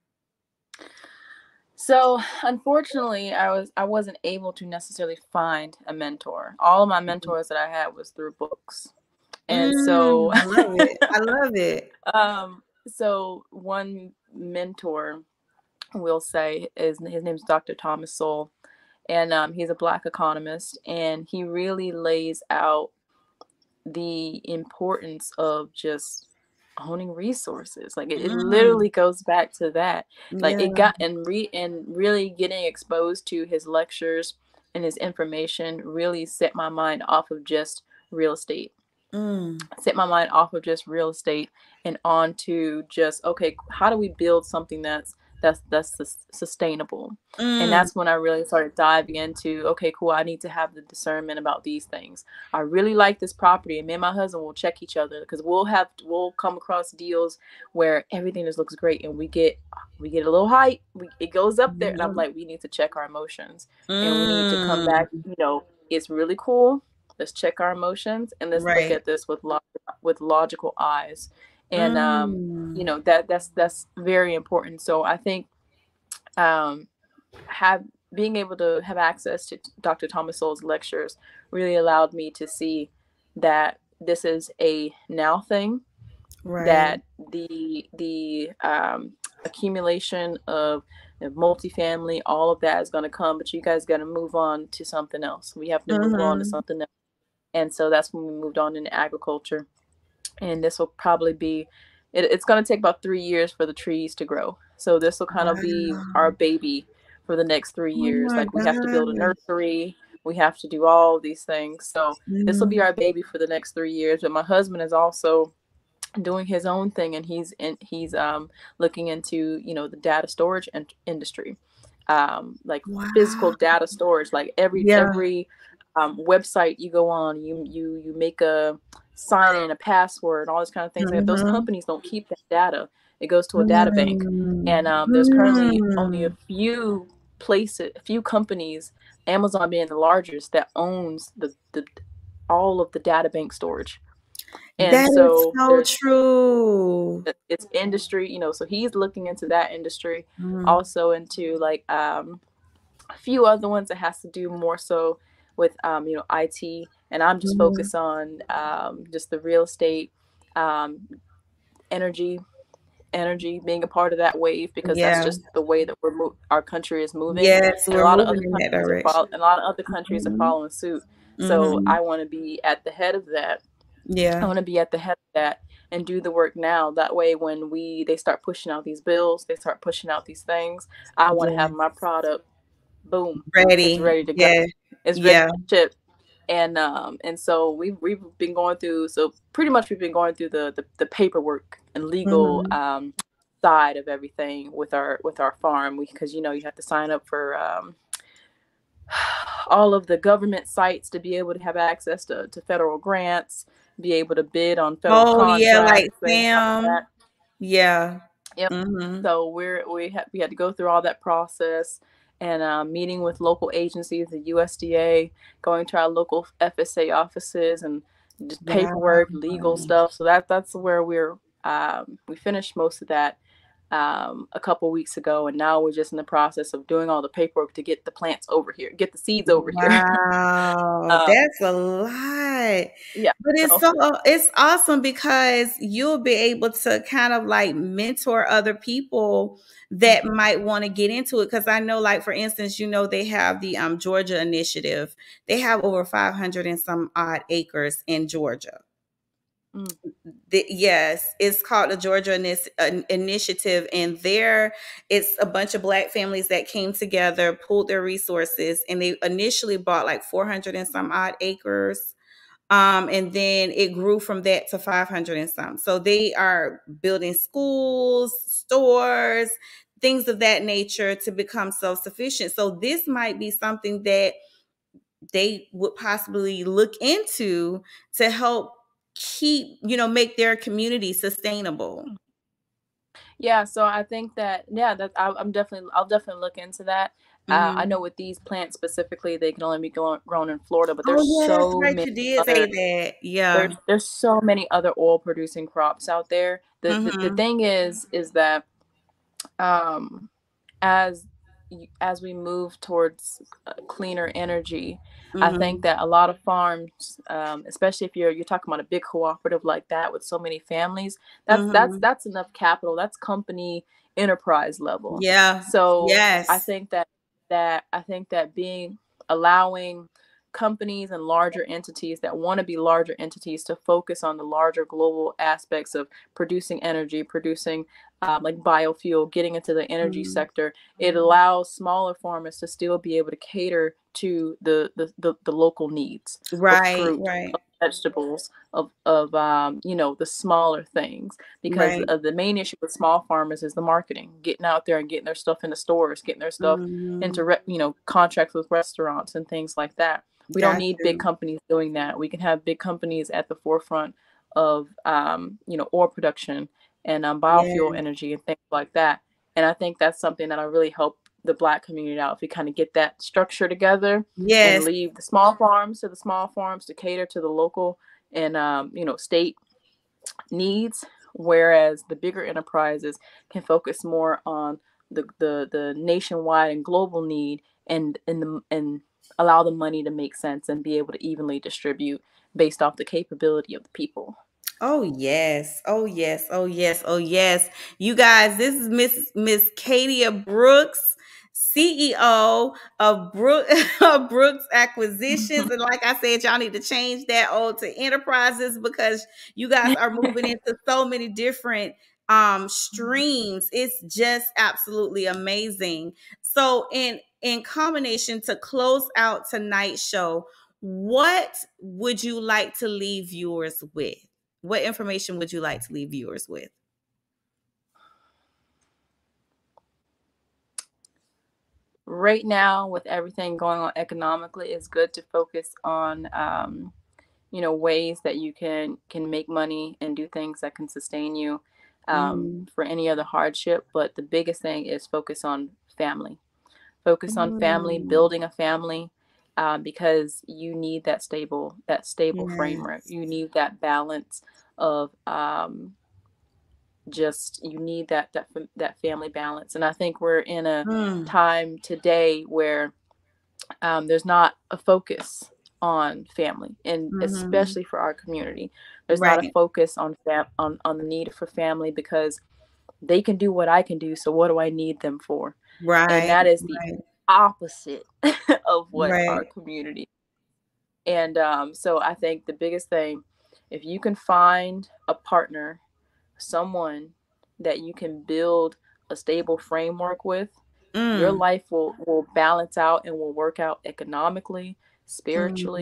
So unfortunately, I was I wasn't able to necessarily find a mentor. All of my mentors that I had was through books, and so Mm, I love it. I love it. um, so one mentor, we'll say, is his name's Doctor Thomas Sowell, and um, he's a Black economist, and he really lays out the importance of just owning resources. Like it, it Mm, literally goes back to that. Like yeah. it got and re and really getting exposed to his lectures and his information really set my mind off of just real estate. Mm, Set my mind off of just real estate and on to just, okay, how do we build something that's that's that's sus- sustainable? And mm, that's when I really started diving into, okay, cool, I need to have the discernment about these things. I really like this property, and me and my husband will check each other, because we'll have we'll come across deals where everything just looks great, and we get we get a little hype, we, it goes up there, and I'm like, we need to check our emotions, and we need to come mm, back. You know, it's really cool. Let's check our emotions, and let's look right. at this with log- with logical eyes. And um, you Mm, know, that that's that's very important. So I think um, have being able to have access to Doctor Thomas Sowell's lectures really allowed me to see that this is a now thing, right. that the the um, accumulation of of multifamily, all of that is going to come, but you guys got to move on to something else. We have to move on to Mhm. something else. And so that's when we moved on into agriculture. And this will probably be, it, it's going to take about three years for the trees to grow. So this will kind of be our Wow. baby for the next three Oh years. my Like we have to build a gosh. nursery, we have to do all these things. So this will be Mm, our baby for the next three years. But my husband is also doing his own thing, and he's in, he's um looking into, you know, the data storage in- industry, um like physical wow. data storage. Like every Yeah. every um, website you go on, you you you make a sign in, a password, all these kind of things. Like those Mhm. companies don't keep that data. It goes to a data bank, Mm, and um, there's currently only a mm. few places, a few companies, Amazon being the largest, that owns the the all of the data bank storage. And That is so so there's true. it's industry, you know, so he's looking into that industry, Mm, also into like um a few other ones that has to do more so with um you know I T, and I'm just mhm. focused on um just the real estate, um energy energy being a part of that wave, because that's Yeah. just the way that we're mo- our country is moving, Yes, and a we're lot of moving other in that countries are direction. follow- a lot of other countries are Mhm. following suit. So Mhm. I want to be at the head of that. I Yeah. want to be at the head of that and do the work now. That way, when we they start pushing out these bills, they start pushing out these things, I want to Yeah. have my product, boom, it's Ready. ready to go. Yeah. It's ready Yeah. to ship. and um and so we've we've been going through so pretty much we've been going through the the, the paperwork and legal Mhm. um side of everything with our with our farm because you know you have to sign up for um all of the government sites to be able to have access to, to federal grants, be able to bid on federal Oh, yeah, like contracts, things like that. Sam. Yeah. Yep. Mhm. So we're we had we had to go through all that process and uh, meeting with local agencies, the U S D A, going to our local F S A offices and just Wow. paperwork, legal stuff. So that that's where we're um, we finished most of that um, a couple weeks ago, and now we're just in the process of doing all the paperwork to get the plants over here, get the seeds over here. Wow, um, that's a lot. yeah. But it's So so it's awesome because you'll be able to kind of like mentor other people that mhm. might want to get into it. Because I know, like for instance, you know, they have the um Georgia initiative. They have over five hundred and some odd acres in Georgia. Mm. The, yes, it's called the Georgia Inis- uh, Initiative, and there it's a bunch of Black families that came together, pulled their resources, and they initially bought like four hundred and some odd acres. Um, and then it grew from that to five hundred and some. So they are building schools, stores, things of that nature to become self sufficient. So this might be something that they would possibly look into to help keep, you know, make their community sustainable. Yeah, so I think that yeah, that I, I'm definitely I'll definitely look into that. Uh, I know Mhm. with these plants specifically, they can only be grown, grown in Florida, but there's Oh, yeah, that's so right. many You did say other that. Yeah. there's there's so many other oil producing crops out there. The, the the Mhm. thing is is that um as y- as we move towards uh, cleaner energy, I think Mhm. that a lot of farms, um, especially if you're you're talking about a big cooperative like that with so many families, that's that's Mhm. that's enough capital. That's company enterprise level. Yeah. So I Yes. think that that I think that being allowing companies and larger entities that want to be larger entities to focus on the larger global aspects of producing energy, producing um, like biofuel, getting into the energy Mhm. sector, it allows smaller farmers to still be able to cater to the the, the, the local needs of Right, fruit, right, of vegetables, of of um, you know, the smaller things. Because right. uh, the main issue with small farmers is the marketing, getting out there and getting their stuff in the stores, getting their stuff into Mhm. re- you know, contracts with restaurants and things like that. We don't Got need big you. companies doing that. We can have big companies at the forefront of um, you know, oil production and um, biofuel Yeah. energy and things like that. And I think that's something that'll really help the Black community out if we kind of get that structure together and Yes. leave the small farms to the small farms to cater to the local and um, you know, state needs, whereas the bigger enterprises can focus more on the the, the nationwide and global need and and the, and allow the money to make sense and be able to evenly distribute based off the capability of the people. Oh yes. Oh yes. Oh yes. Oh yes. You guys, this is Miss Miss Katia Brooks, C E O of Brook of Brooks Acquisitions. And like I said, y'all need to change that O to enterprises because you guys are moving into so many different um streams. It's just absolutely amazing. So in in combination to close out tonight's show, what would you like to leave viewers with? What information would you like to leave viewers with? Right now, with everything going on economically, it's good to focus on um, you know, ways that you can can make money and do things that can sustain you um, Mm. for any other hardship. But the biggest thing is focus on family. Focus on family, Mm. building a family, uh, because you need that stable that stable framework. Yes. You need that balance of um, just you need that that that family balance. And I think we're in a Mm. time today where um, there's not a focus on family, and Mhm. especially for our community, there's not a Right. focus on fam- on on the need for family because they can do what I can do. So what do I need them for? And Right. that is the Right. opposite of what Right. our community. And um, so I think the biggest thing, if you can find a partner, someone that you can build a stable framework with, your Mm. life will will balance out and will work out economically, Mm. spiritually,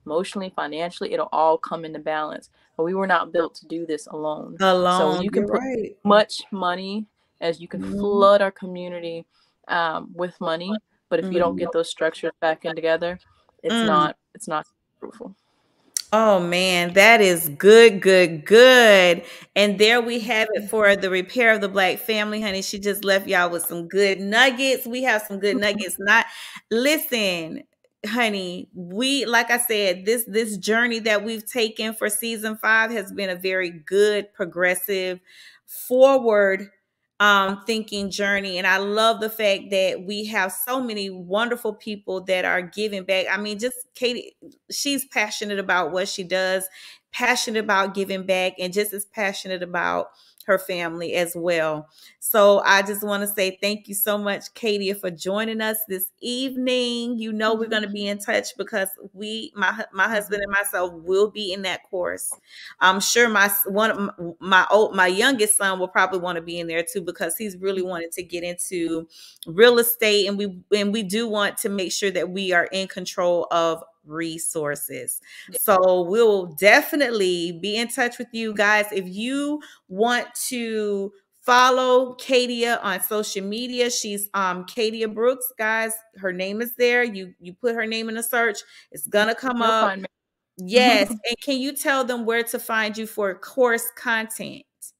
emotionally, financially, it'll all come into balance. But we were not built to do this alone. Alone, So you can you're put right. much money as you can Mhm. flood our community um, with money, but if you don't Mhm. get those structures back in together, it's Mm. not it's not fruitful. Oh man, that is good, good, good. And there we have it for the repair of the Black family, honey. She just left y'all with some good nuggets. We have some good nuggets. Not listen, honey. We, like I said, this this journey that we've taken for season five has been a very good, progressive, forward um thinking journey. And I love the fact that we have so many wonderful people that are giving back. I mean, just Katie, she's passionate about what she does, passionate about giving back, and just as passionate about her family as well. So I just want to say thank you so much, Katie, for joining us this evening. You know, we're going to be in touch because we, my my husband and myself, will be in that course. I'm sure my one of my old my youngest son will probably want to be in there too, because he's really wanted to get into real estate, and we and we do want to make sure that we are in control of resources. So we'll definitely be in touch with you guys. If you want to follow Katia on social media, she's um Katia Brooks, guys. Her name is there. You you put her name in a search, it's gonna come You'll up. find me. Yes. And can you tell them where to find you for course content?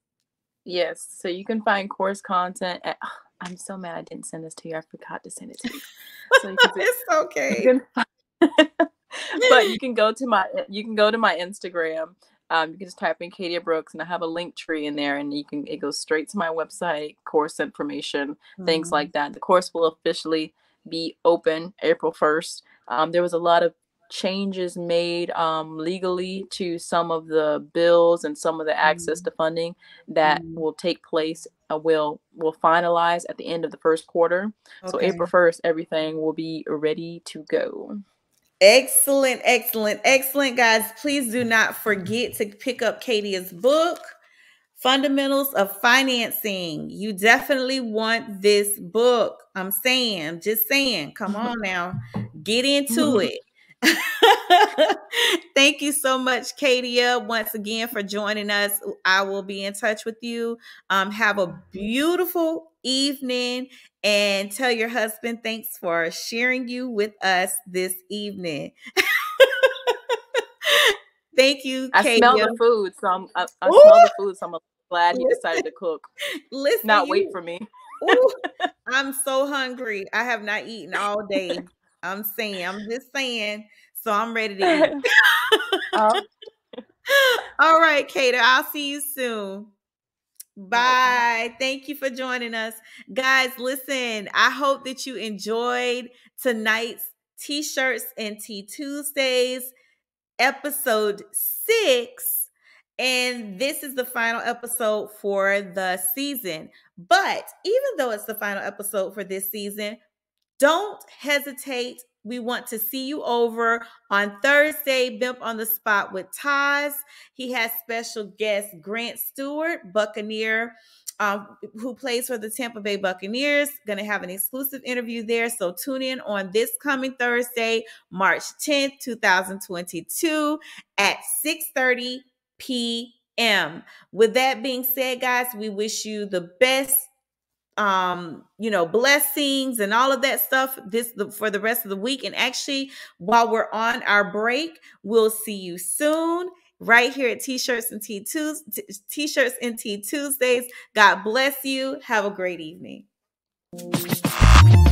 Yes, so you can find course content at, oh, I'm so mad I didn't send this to you. I forgot to send it to you. So you can, It's okay. you can, but you can go to my you can go to my Instagram. Um, you can just type in Katia Brooks, and I have a link tree in there, and you can it goes straight to my website, course information, mm-hmm. things like that. The course will officially be open April first. Um, there was a lot of changes made um, legally to some of the bills and some of the access to funding that mm. will take place, uh, will will finalize at the end of the first quarter. Okay. So April first, everything will be ready to go. Excellent, excellent, excellent, guys. Please do not forget to pick up Katia's book, Fundamentals of Financing. You definitely want this book. I'm saying, I'm just saying, come on now, get into it. Thank you so much, Katia, once again for joining us. I will be in touch with you. Um, have a beautiful evening, and tell your husband thanks for sharing you with us this evening. Thank you, I Katia. smell the food, so I'm, I, I smell the food, so I'm glad he decided to cook. Listen, not you, wait for me. Ooh, I'm so hungry. I have not eaten all day. I'm saying, I'm just saying. So I'm ready to eat. Oh. All right, Katie, I'll see you soon. Bye. Thank you for joining us. Guys, listen, I hope that you enjoyed tonight's T-Shirts and Tea Tuesdays, episode six. And this is the final episode for the season. But even though it's the final episode for this season, don't hesitate. We want to see you over on Thursday, Bimp on the Spot with Taz. He has special guest Grant Stewart, Buccaneer, um, who plays for the Tampa Bay Buccaneers. Going to have an exclusive interview there. So tune in on this coming Thursday, March tenth, twenty twenty-two at six thirty p.m. With that being said, guys, we wish you the best um you know blessings and all of that stuff this the, for the rest of the week. And actually, while we're on our break, we'll see you soon right here at T-Shirts and Tea Tuesdays. T-Shirts and Tea Tuesdays. God bless you. Have a great evening.